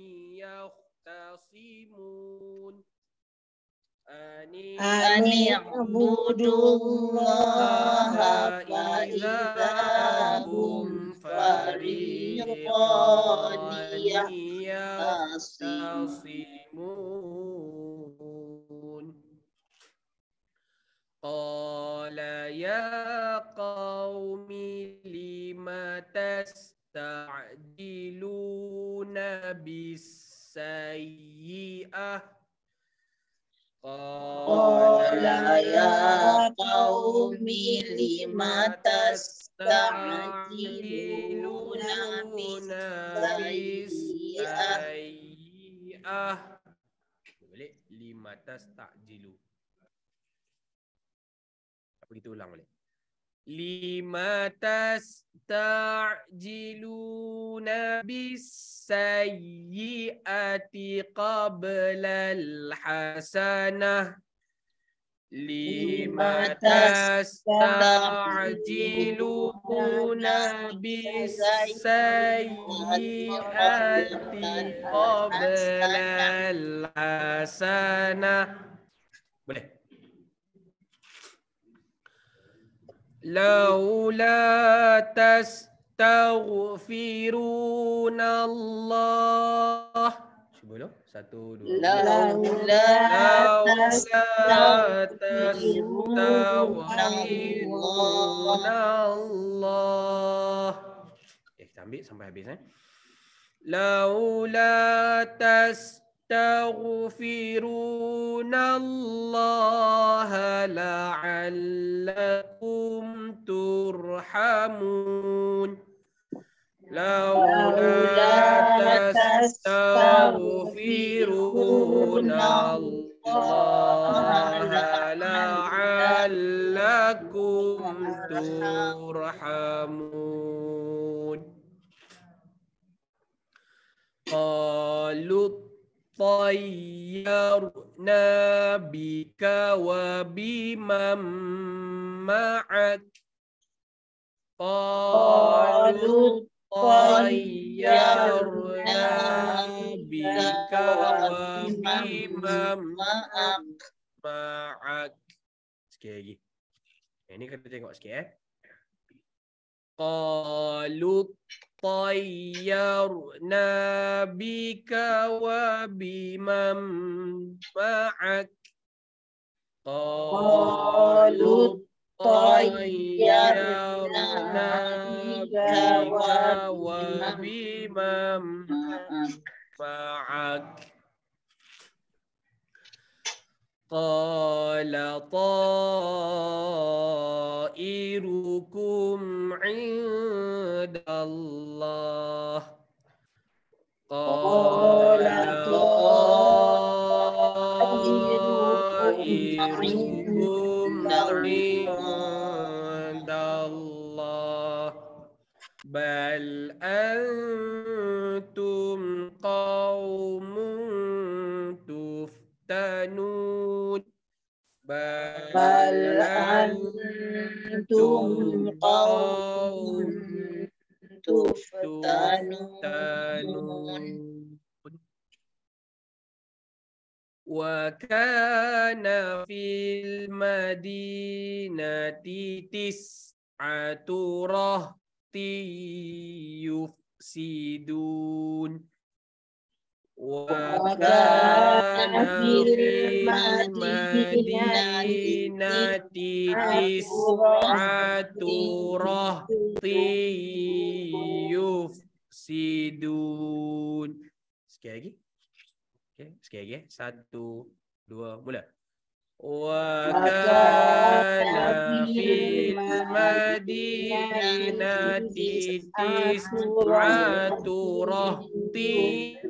يختصمون. أن اعبدوا الله فإذا هم فريقان يختصمون. قال يا قوم لم تستعجلون بالسيئة قال يا قوم لم تستعجلون بالسيئة. Boleh lima tasta'jilu. Apa kita ulang boleh? Lima tasta'jiluna bis-sayyi'ati qabla al-hasanah. Lima tasta'jiluna bis-sayyi'ati qabla al-hasanah. Boleh. Laula tastaghfiruna Allah. Cuba dulu. 1, 2, 3. Laula tastaghfiruna Allah. Kita ambil sampai habis Laula tastaghfiruna Allah la'allakum turhamun. Laula tastaghfiruna Allah la'allakum turhamun. Qalu tayyarna bika wa biman ma'ak. Qalu tayyarna bika wa biman ma'ak. Sikit lagi. Ini kita tengok sikit Qalu tayyarna bika wa biman ma'ak. Qalu tayyarna bika wa biman ma'ak. Qala ta'irukum 'indallah. Qala ta'irukum 'indallah. Bal antum qaumun tuftanun. Bal antum qaumun tuftanun. Wa kana fil madinati tis'atu rahti yufsidun. Wa kana fil madinati tis'atu rahti yufsidun. Sekali lagi. Okay, sekali lagi. 1, 2, mula. Wa kana fil madinati tis'atu rahti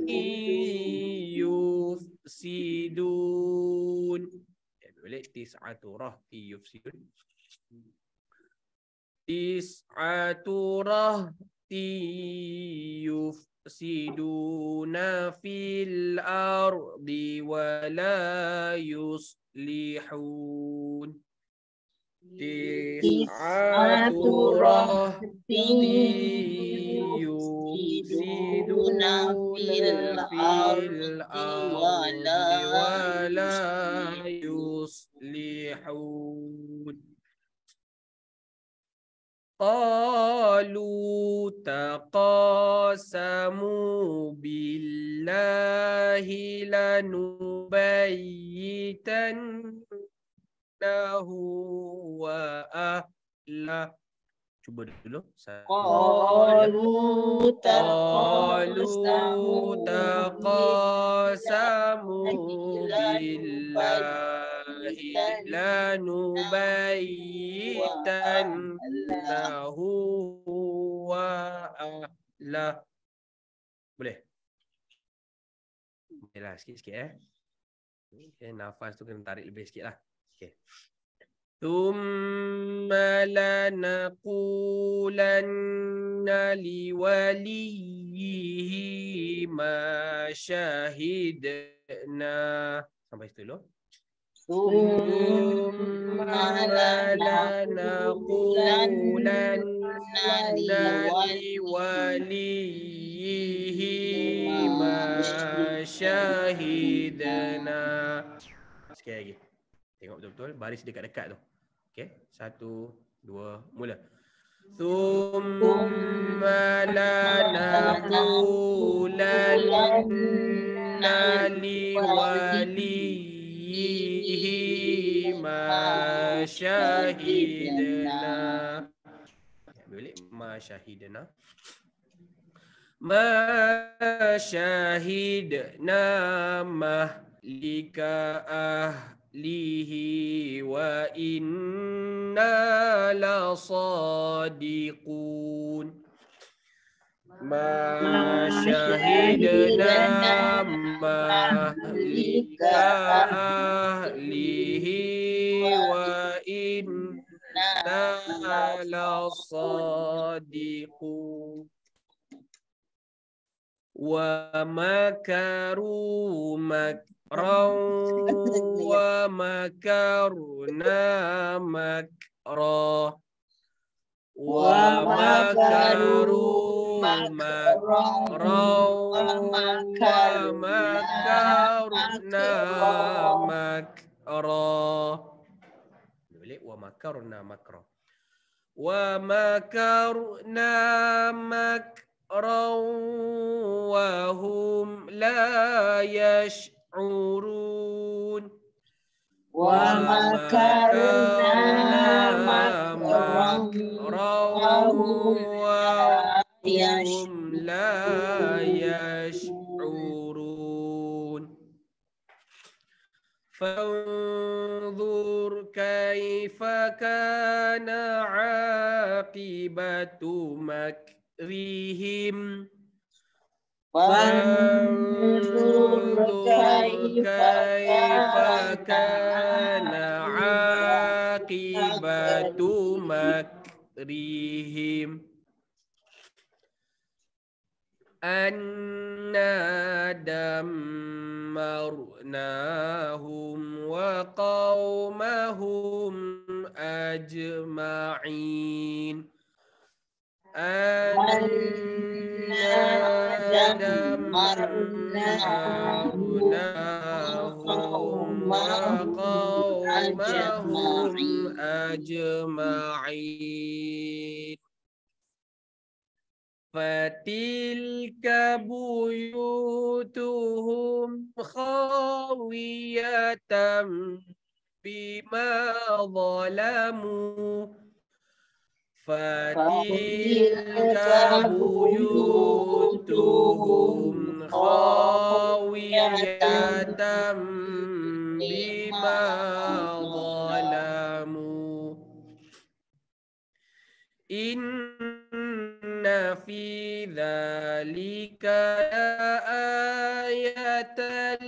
yufsidun. Boleh tis'atu rahti yufsidun. Tis'atu rahti yufsiduna fil ardi wa la yuslihun. Tis'atu rahti yufsiduna fil ardi wa la yuslihun. Qalu taqasamu billahi lanubayyitannahu wa ahla. Cuba dulu. Qalu taqasamu billahi lanubayyitannahu wa ahla. Boleh? Bolehlah sikit-sikit Okay, nafas tu kena tarik lebih sikit lah. Okay. ثم لنقولن لوليه ما شهدنا. Sampai situ dulu. ثم لنقولن لوليه ما شهدنا. Sekali lagi. Tengok betul-betul baris dekat-dekat tu. Okey, 1, 2, mula. ثم لنقولن لوليه ما شهدنا. Boleh ma syahidna. ما شهدنا مهلك أهله وإنا لصادقون. ما شهدنا مهلك أهله وإنا لصادقون. ومكروا مكرا ومكرنا مكرا. ومكروا مكرا ومكرنا مكرا. ومكرنا مكرا. ومكرنا مكرا وهم لا يشعرون. ومكرنا مكرا وهم لا يشعرون. فانظر كيف كان عاقبة مكرهم. فانظر كيف كان عاقبة مكرهم. أنا دمرناهم وقومهم أجمعين. أنا دمرناهم وقومهم أجمعين. فتلك بيوتهم خاوية بما ظلموا. فتلك بيوتهم خاوية بما ظلموا. إن في ذلك لآية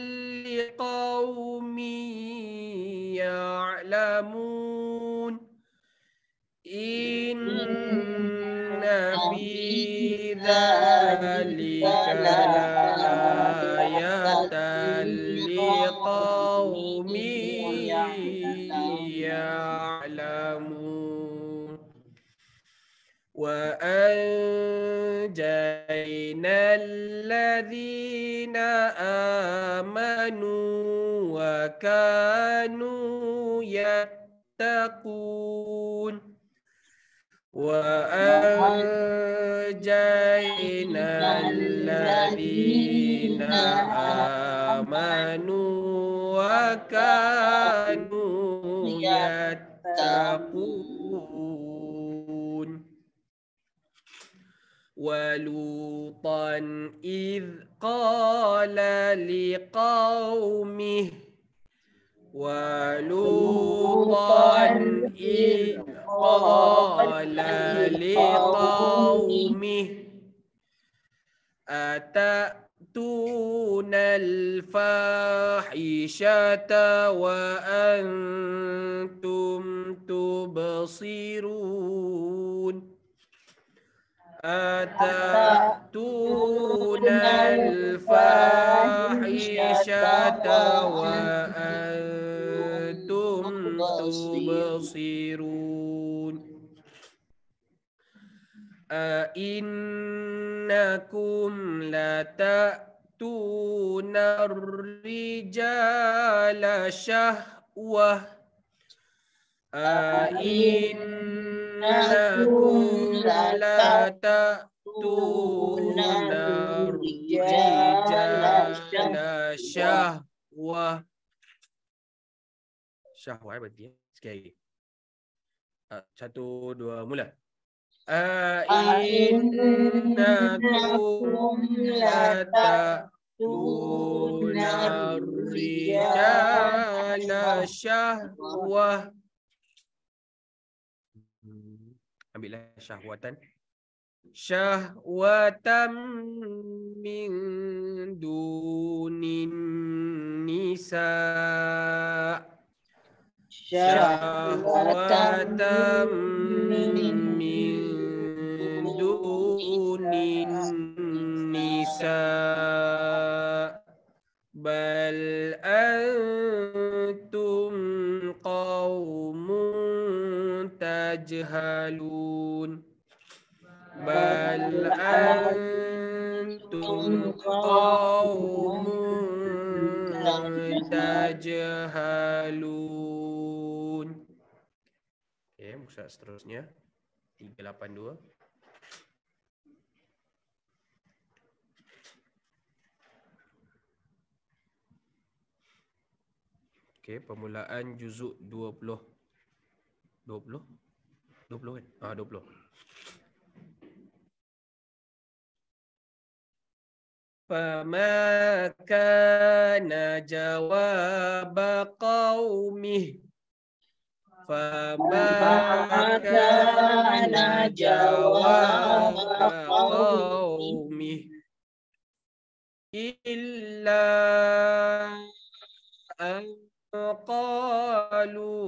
لقوم يعلمون. إن في ذلك لآية لقوم يعلمون. وأنجينا الذين آمنوا وكانوا يتقون. وأنجينا الذين آمنوا وكانوا يتقون. ولوطا إذ قال لقومه أتأتون تأتون الفاحشة وأنتم تبصرون أتأتون الفاحشة وأنتم تبصرون أئنكم لتأتون الرجال شهوة أئنكم لتأتون الرجال شهوة syahwat berarti ya. Sekali. Satu, dua, mula. A'innakum lata'tuna rijala syahwah. Ambillah syahwatan. Syahwatan min dunin nisa. Syahwatan min dunin nisa bal antum qaumun tajhalun bal antum qaumun tajhalun. Okay, muka seterusnya 382. Okey, permulaan juzuk 20 kan? 20. Fama kana jawab qaumih illa an qalu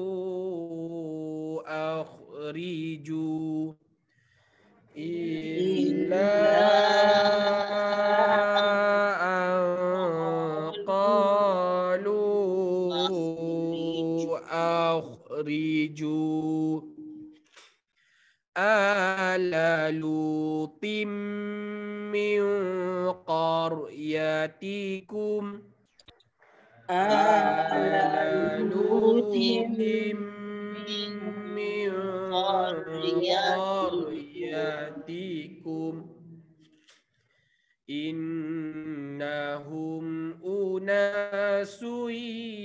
akhriju illa an qalu akhriju ala lutim min qaryatikum ala lutim min qaryatikum innahum unasun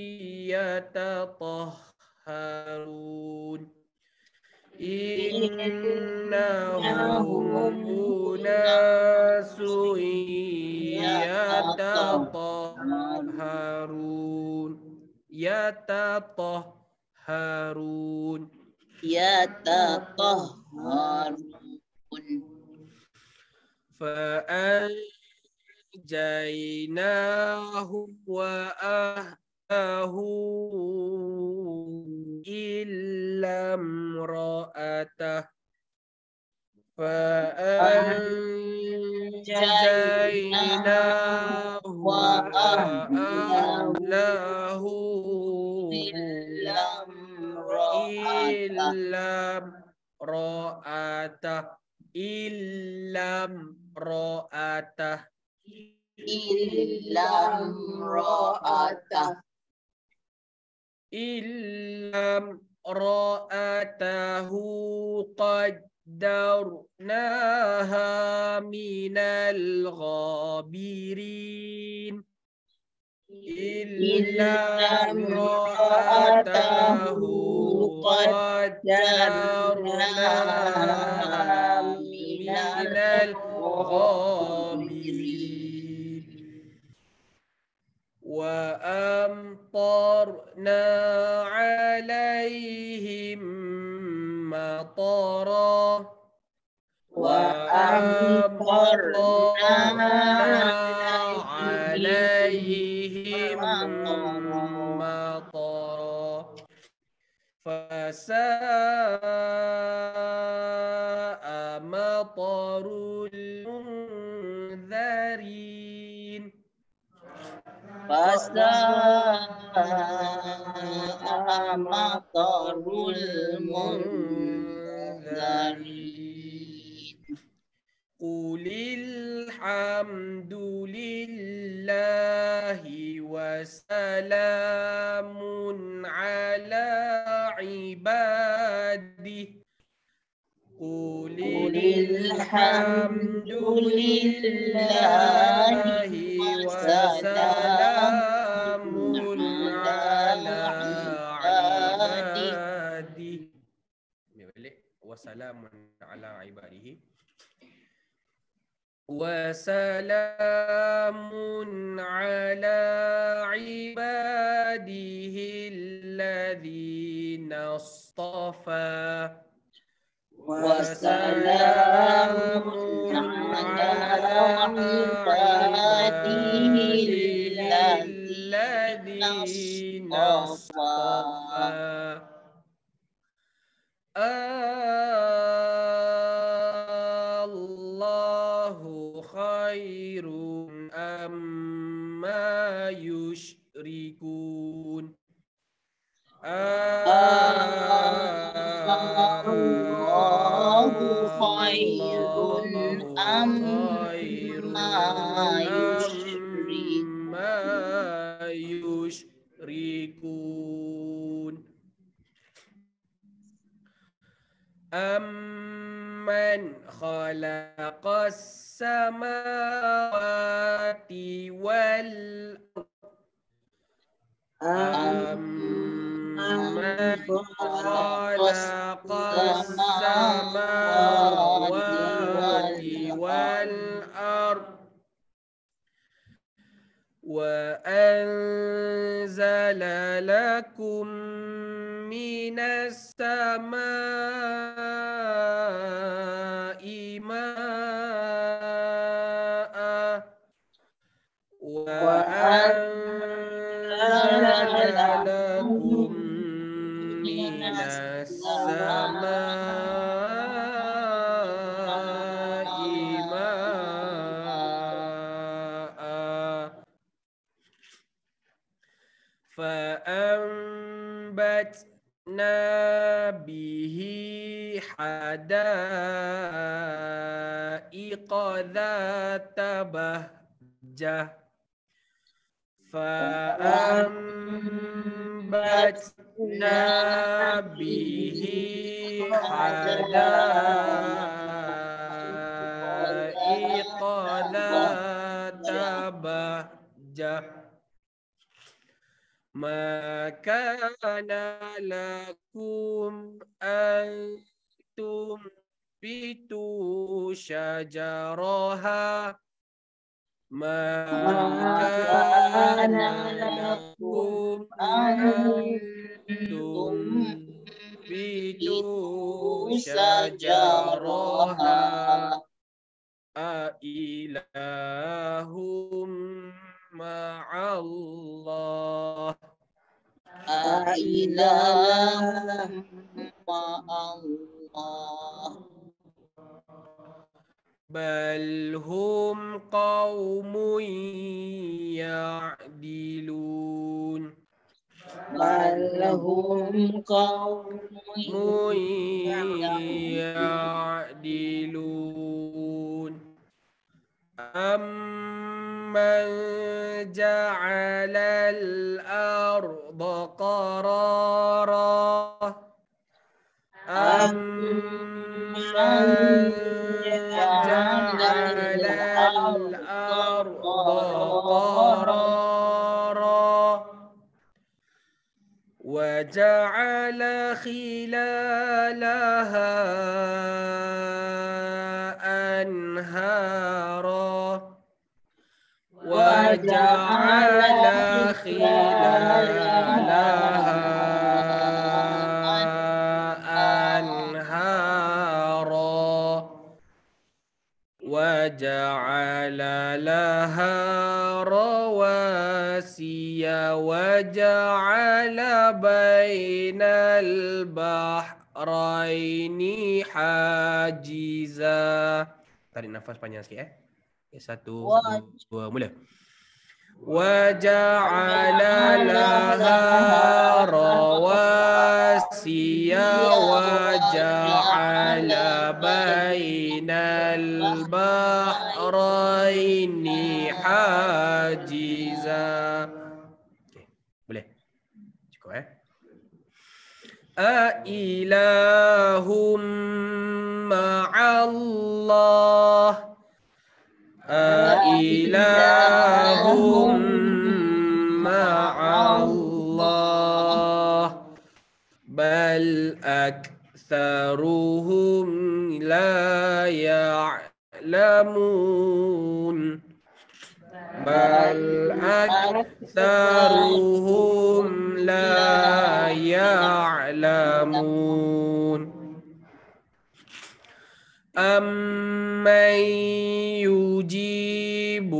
yatatahharun innahum unasun yatatahharun fa'anjainahu wa ahlahu illa imra'atah fa'anjainahu wa ahlahu illa ra'atahu qaddarnaha minal ghabirin illa ra'atahu qaddarnaha minal ghabirin wa amtarna alaihim matara wa amtarna وساء مطر المنذرين فساء مطر المنذرين قل الحمد لله وسلام على عباده قل الحمد لله وسلام على عباده وسلام على عباده وسلام على عباده الذين اصطفى وسلام على عباده الذين اصطفى الله خير أما يشركون الله خير أما يشركون أمن خلق السماوات والأرض أمن خلق السماوات والأرض وأنزل لكم من السماء ماء وأنزل لكم من السماء ماء فأنبتنا به حدائق ذات بهجة فأنبتنا به حدائق ذات بهجة ما كان لكم أن تنبتوا شجرها ما كان لكم أن تنبتوا شجرها أإله مع الله أإله مع الله بل هم قوم يعدلون بل هم قوم يعدلون أمن جعل الأرض قرارا أمن جعل الأرض قرارا وجعل خلالها أنهارا وجعل خلالها أنهارا وجعل لها رواسي وجعل بين البحرين حاجزا. Tarik nafas panjang sikit. Satu, dua, mula. وجعل لها رواسي وجعل بين البحرين حاجزا. Okey, boleh. Cukup أإله مع الله أإله مع الله بل أكثرهم لا يعلمون بل أكثرهم لا يعلمون أمن يجيب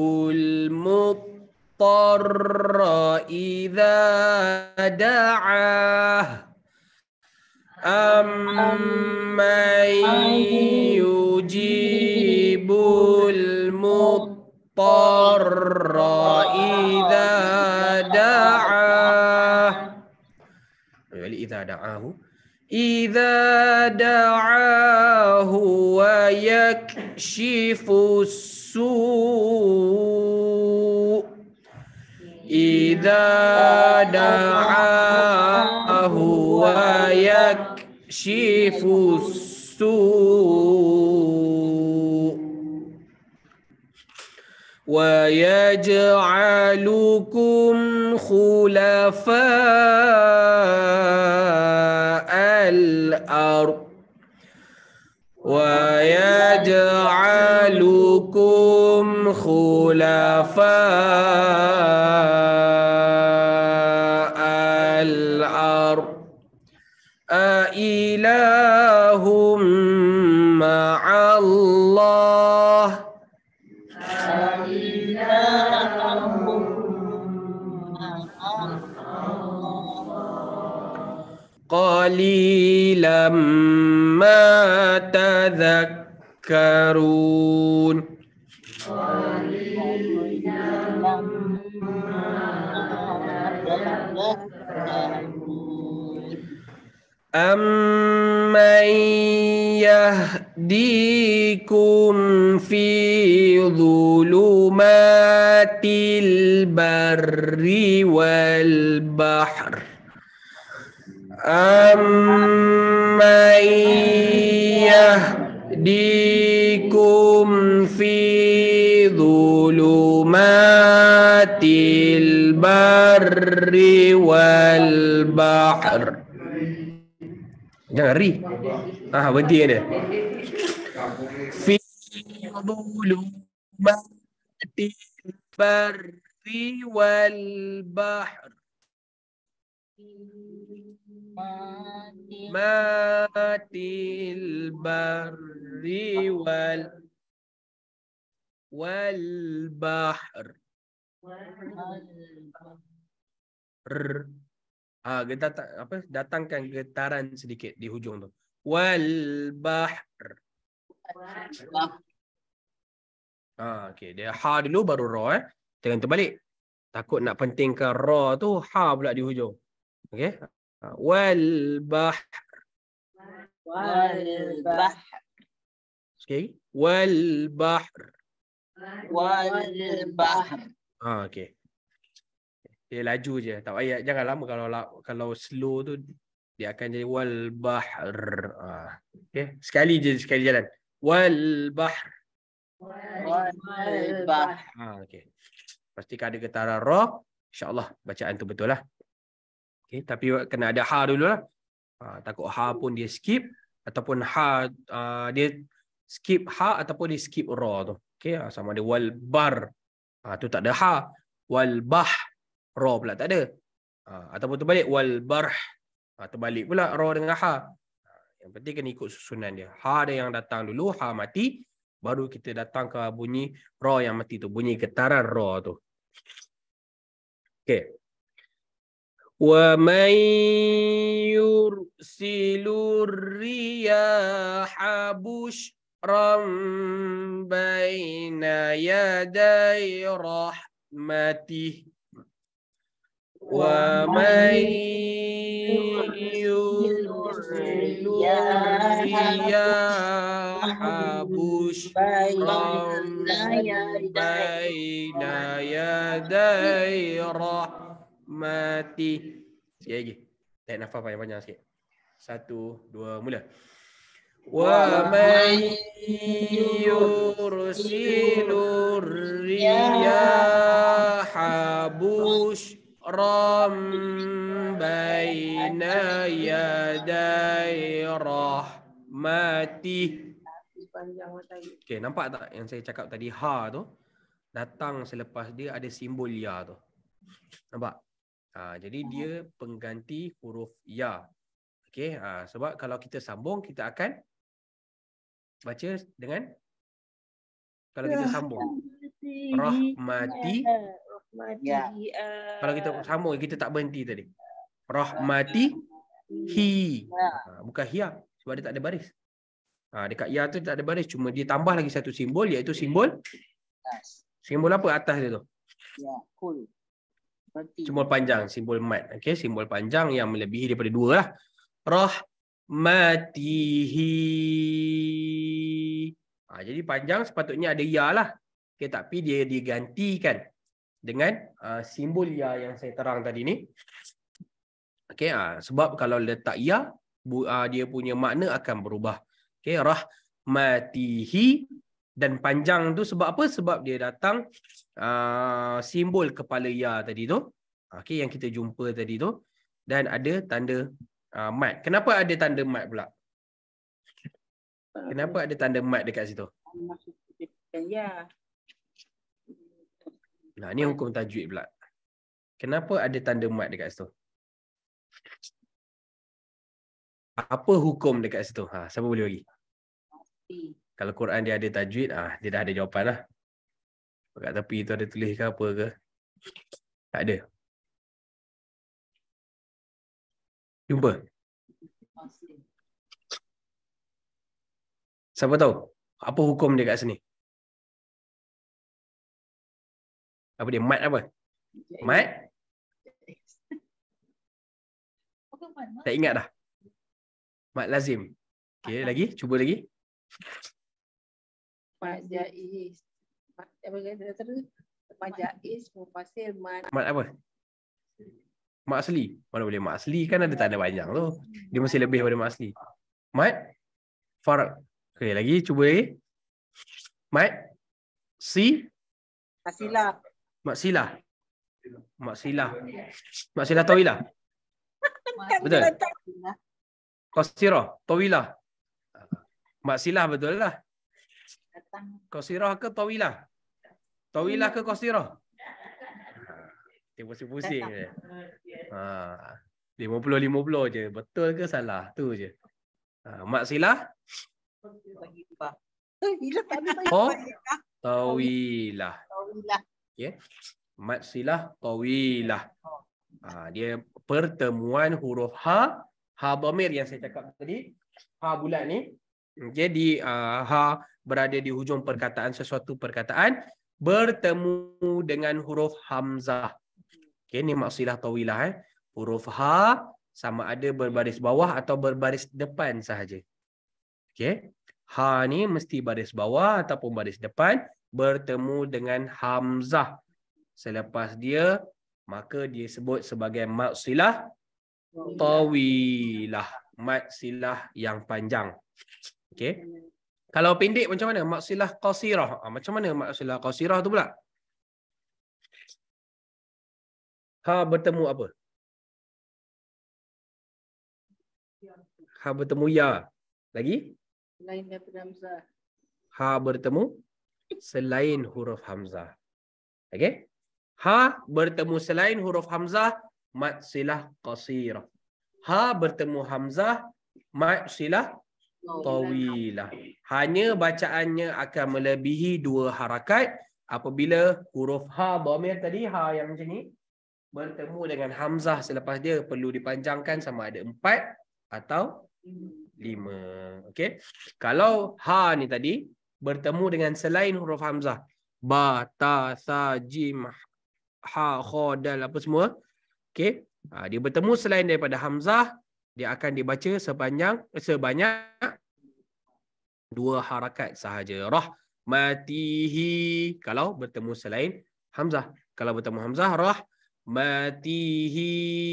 المضطر إذا دعاه أمن يجيب المضطر إذا دعاه إذا دعاه ويكشف السوء إذا دعاه ويكشف السوء ويجعلكم خلفاء الأرض ويجعلكم خلفاء الأرض أإله مع الله قليلا ما تذكرون أمن يهديكم في ظلمات البر والبحر أمن يهديكم في ظلمات البر والبحر. Jangan ri. Berhenti dia. Fi dhulumatil barri wal bahr. Matil barri wal bahr. Datangkan getaran sedikit di hujung tu. Wal bahr. Okey, dia ha dulu baru ra Jangan terbalik. Takut nak pentingkan ra tu ha pula di hujung. Okey. Wal bahr. Wal bahr. Okey. Wal bahr. Wal bahr. Okey. Dia laju je. Tak payah, jangan lama kalau slow tu dia akan jadi wal bahr. Okey, sekali jalan. Wal bahr. Wal bahr. Okey. Pastikan ada getaran ra, insya-Allah bacaan tu betul lah. Okey, tapi kena ada ha dululah. Takut ha pun dia skip ataupun ha dia skip ha ataupun dia skip ra tu. Okey, sama ada wal bar. Tu tak ada ha. Wal bah ra pula tak ada. Ataupun terbalik wal barh. Terbalik pula ra dengan ha. Yang penting kena ikut susunan dia. Ha dia yang datang dulu, ha mati, baru kita datang ke bunyi ra yang mati tu, bunyi getaran ra tu. Okey. ومن يرسل الرياح بشرا بين يدي رحمته ومن يرسل الرياح بشرا بين يدي رحمته. Sikit lagi. Tarik nafas panjang-panjang sikit. 1, 2, mula. ومن يرسل الرياح بشرا بين يدي رحمته. Okay, nampak tak yang saya cakap tadi ha tu datang selepas dia ada simbol ya tu. Nampak? Jadi dia pengganti huruf ya. Okey, sebab kalau kita sambung kita akan baca dengan kalau kita sambung rahmati. Kalau kita sambung kita tak berhenti tadi. Rahmati hi. Bukan hiya sebab dia tak ada baris. Dekat ya tu tak ada baris, cuma dia tambah lagi satu simbol iaitu simbol apa atas dia tu? Ya, cool. Simbol panjang, simbol mat. Okey, simbol panjang yang melebihi daripada 2 lah. Rahmatihi. Jadi panjang sepatutnya ada ya lah. Okey, tapi dia digantikan dengan simbol ya yang saya terang tadi ni. Okey, sebab kalau letak ya, dia punya makna akan berubah. Okey, rahmatihi. Dan panjang tu sebab apa? Sebab dia datang simbol kepala ya tadi tu. Okey, yang kita jumpa tadi tu. Dan ada tanda mat. Kenapa ada tanda mat pula? Kenapa ada tanda mat dekat situ? Ya. Nah, ni hukum tajwid pula. Kenapa ada tanda mat dekat situ? Apa hukum dekat situ? Siapa boleh bagi? Kalau Quran dia ada tajwid, dia dah ada jawapan lah. Kat tepi tu ada tulis ke apa ke? Tak ada. Jumpa? Siapa tahu? Apa hukum dia kat sini? Apa dia? Mat apa? Mat? Tak ingat dah. Mat lazim. Okey, lagi? Cuba lagi. Mat jaiz. Mat jaiz mufassir mat. Mat apa? Mat asli. Mana boleh mat asli kan ada tanda panjang tu. Dia mesti lebih daripada mat asli. Mat farq. Okey, lagi cuba lagi. Mat Asilah. Mat silah. Mat silah. Mat silah tawilah. Betul. Qasirah, tawilah. Mat silah betul lah. Qasirah ke tawilah? Tawilah ke qasirah? Dia pusing-pusing je. 50-50 je. Betul ke salah? Tu je. Mat silah? Tawilah. Okay. Mat silah tawilah. Dia pertemuan huruf ha dhamir yang saya cakap tadi. Ha bulat ni. Jadi ha berada di hujung perkataan, sesuatu perkataan bertemu dengan huruf hamzah. Okey, ni maksilah tawilah. Huruf ha sama ada berbaris bawah atau berbaris depan sahaja. Okey. Ha ni mesti baris bawah ataupun baris depan bertemu dengan hamzah. Selepas dia maka dia sebut sebagai maksilah tawilah. Maksilah yang panjang. Okey. Kalau pendek macam mana? Maksilah qasirah. Macam mana maksilah qasirah tu pula? Ha bertemu apa? Ha bertemu ya. Lagi? Lain daripada hamzah. Ha bertemu selain huruf hamzah. Okey? Ha bertemu selain huruf hamzah, mad silah qasirah. Ha bertemu hamzah, mad silah tawilah. Hanya bacaannya akan melebihi 2 harakat apabila huruf ha dhamir tadi, ha yang macam ni, bertemu dengan hamzah selepas dia perlu dipanjangkan sama ada 4 atau 5. Okey. Kalau ha ni tadi bertemu dengan selain huruf hamzah, ba, ta, sa, jim, ha, kha, dal apa semua. Okey. Dia bertemu selain daripada hamzah, dia akan dibaca sebanyak 2 harakat sahaja. Rahmatihi kalau bertemu selain hamzah. Kalau bertemu hamzah, rahmatihi.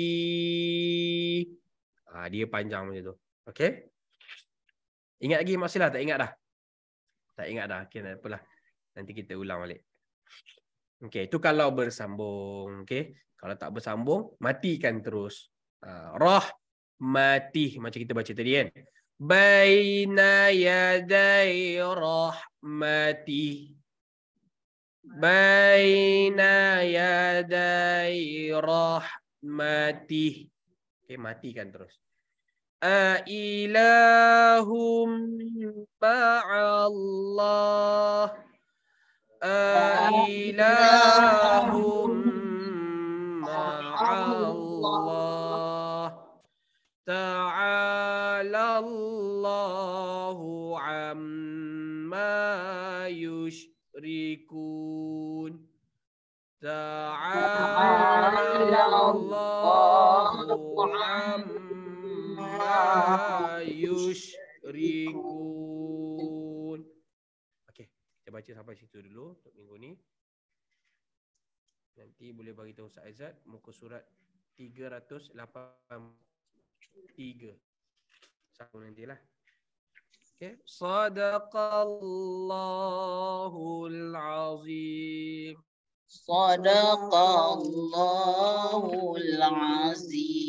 Dia panjang macam tu. Okey. Ingat lagi masalah? Tak ingat dah? Tak ingat dah. Okey, tak apalah. Nanti kita ulang balik. Okey, itu kalau bersambung. Okey. Kalau tak bersambung, matikan terus. Rahmatih macam kita baca tadi kan. Baina yaday rahmatih. Baina yaday rahmatih. Okey, matikan terus. Ailahum ma'allah. Ailahum ma'allah. Ta'ala Allahu amma yushrikun. Ta'ala Allahu amma yushrikun. Okey, kita baca sampai situ dulu untuk minggu ni. Nanti boleh bagi tahu Ustaz Aizat muka surat 383. Sama nantilah. Okey, sadaqallahul azim. Sadaqallahul azim.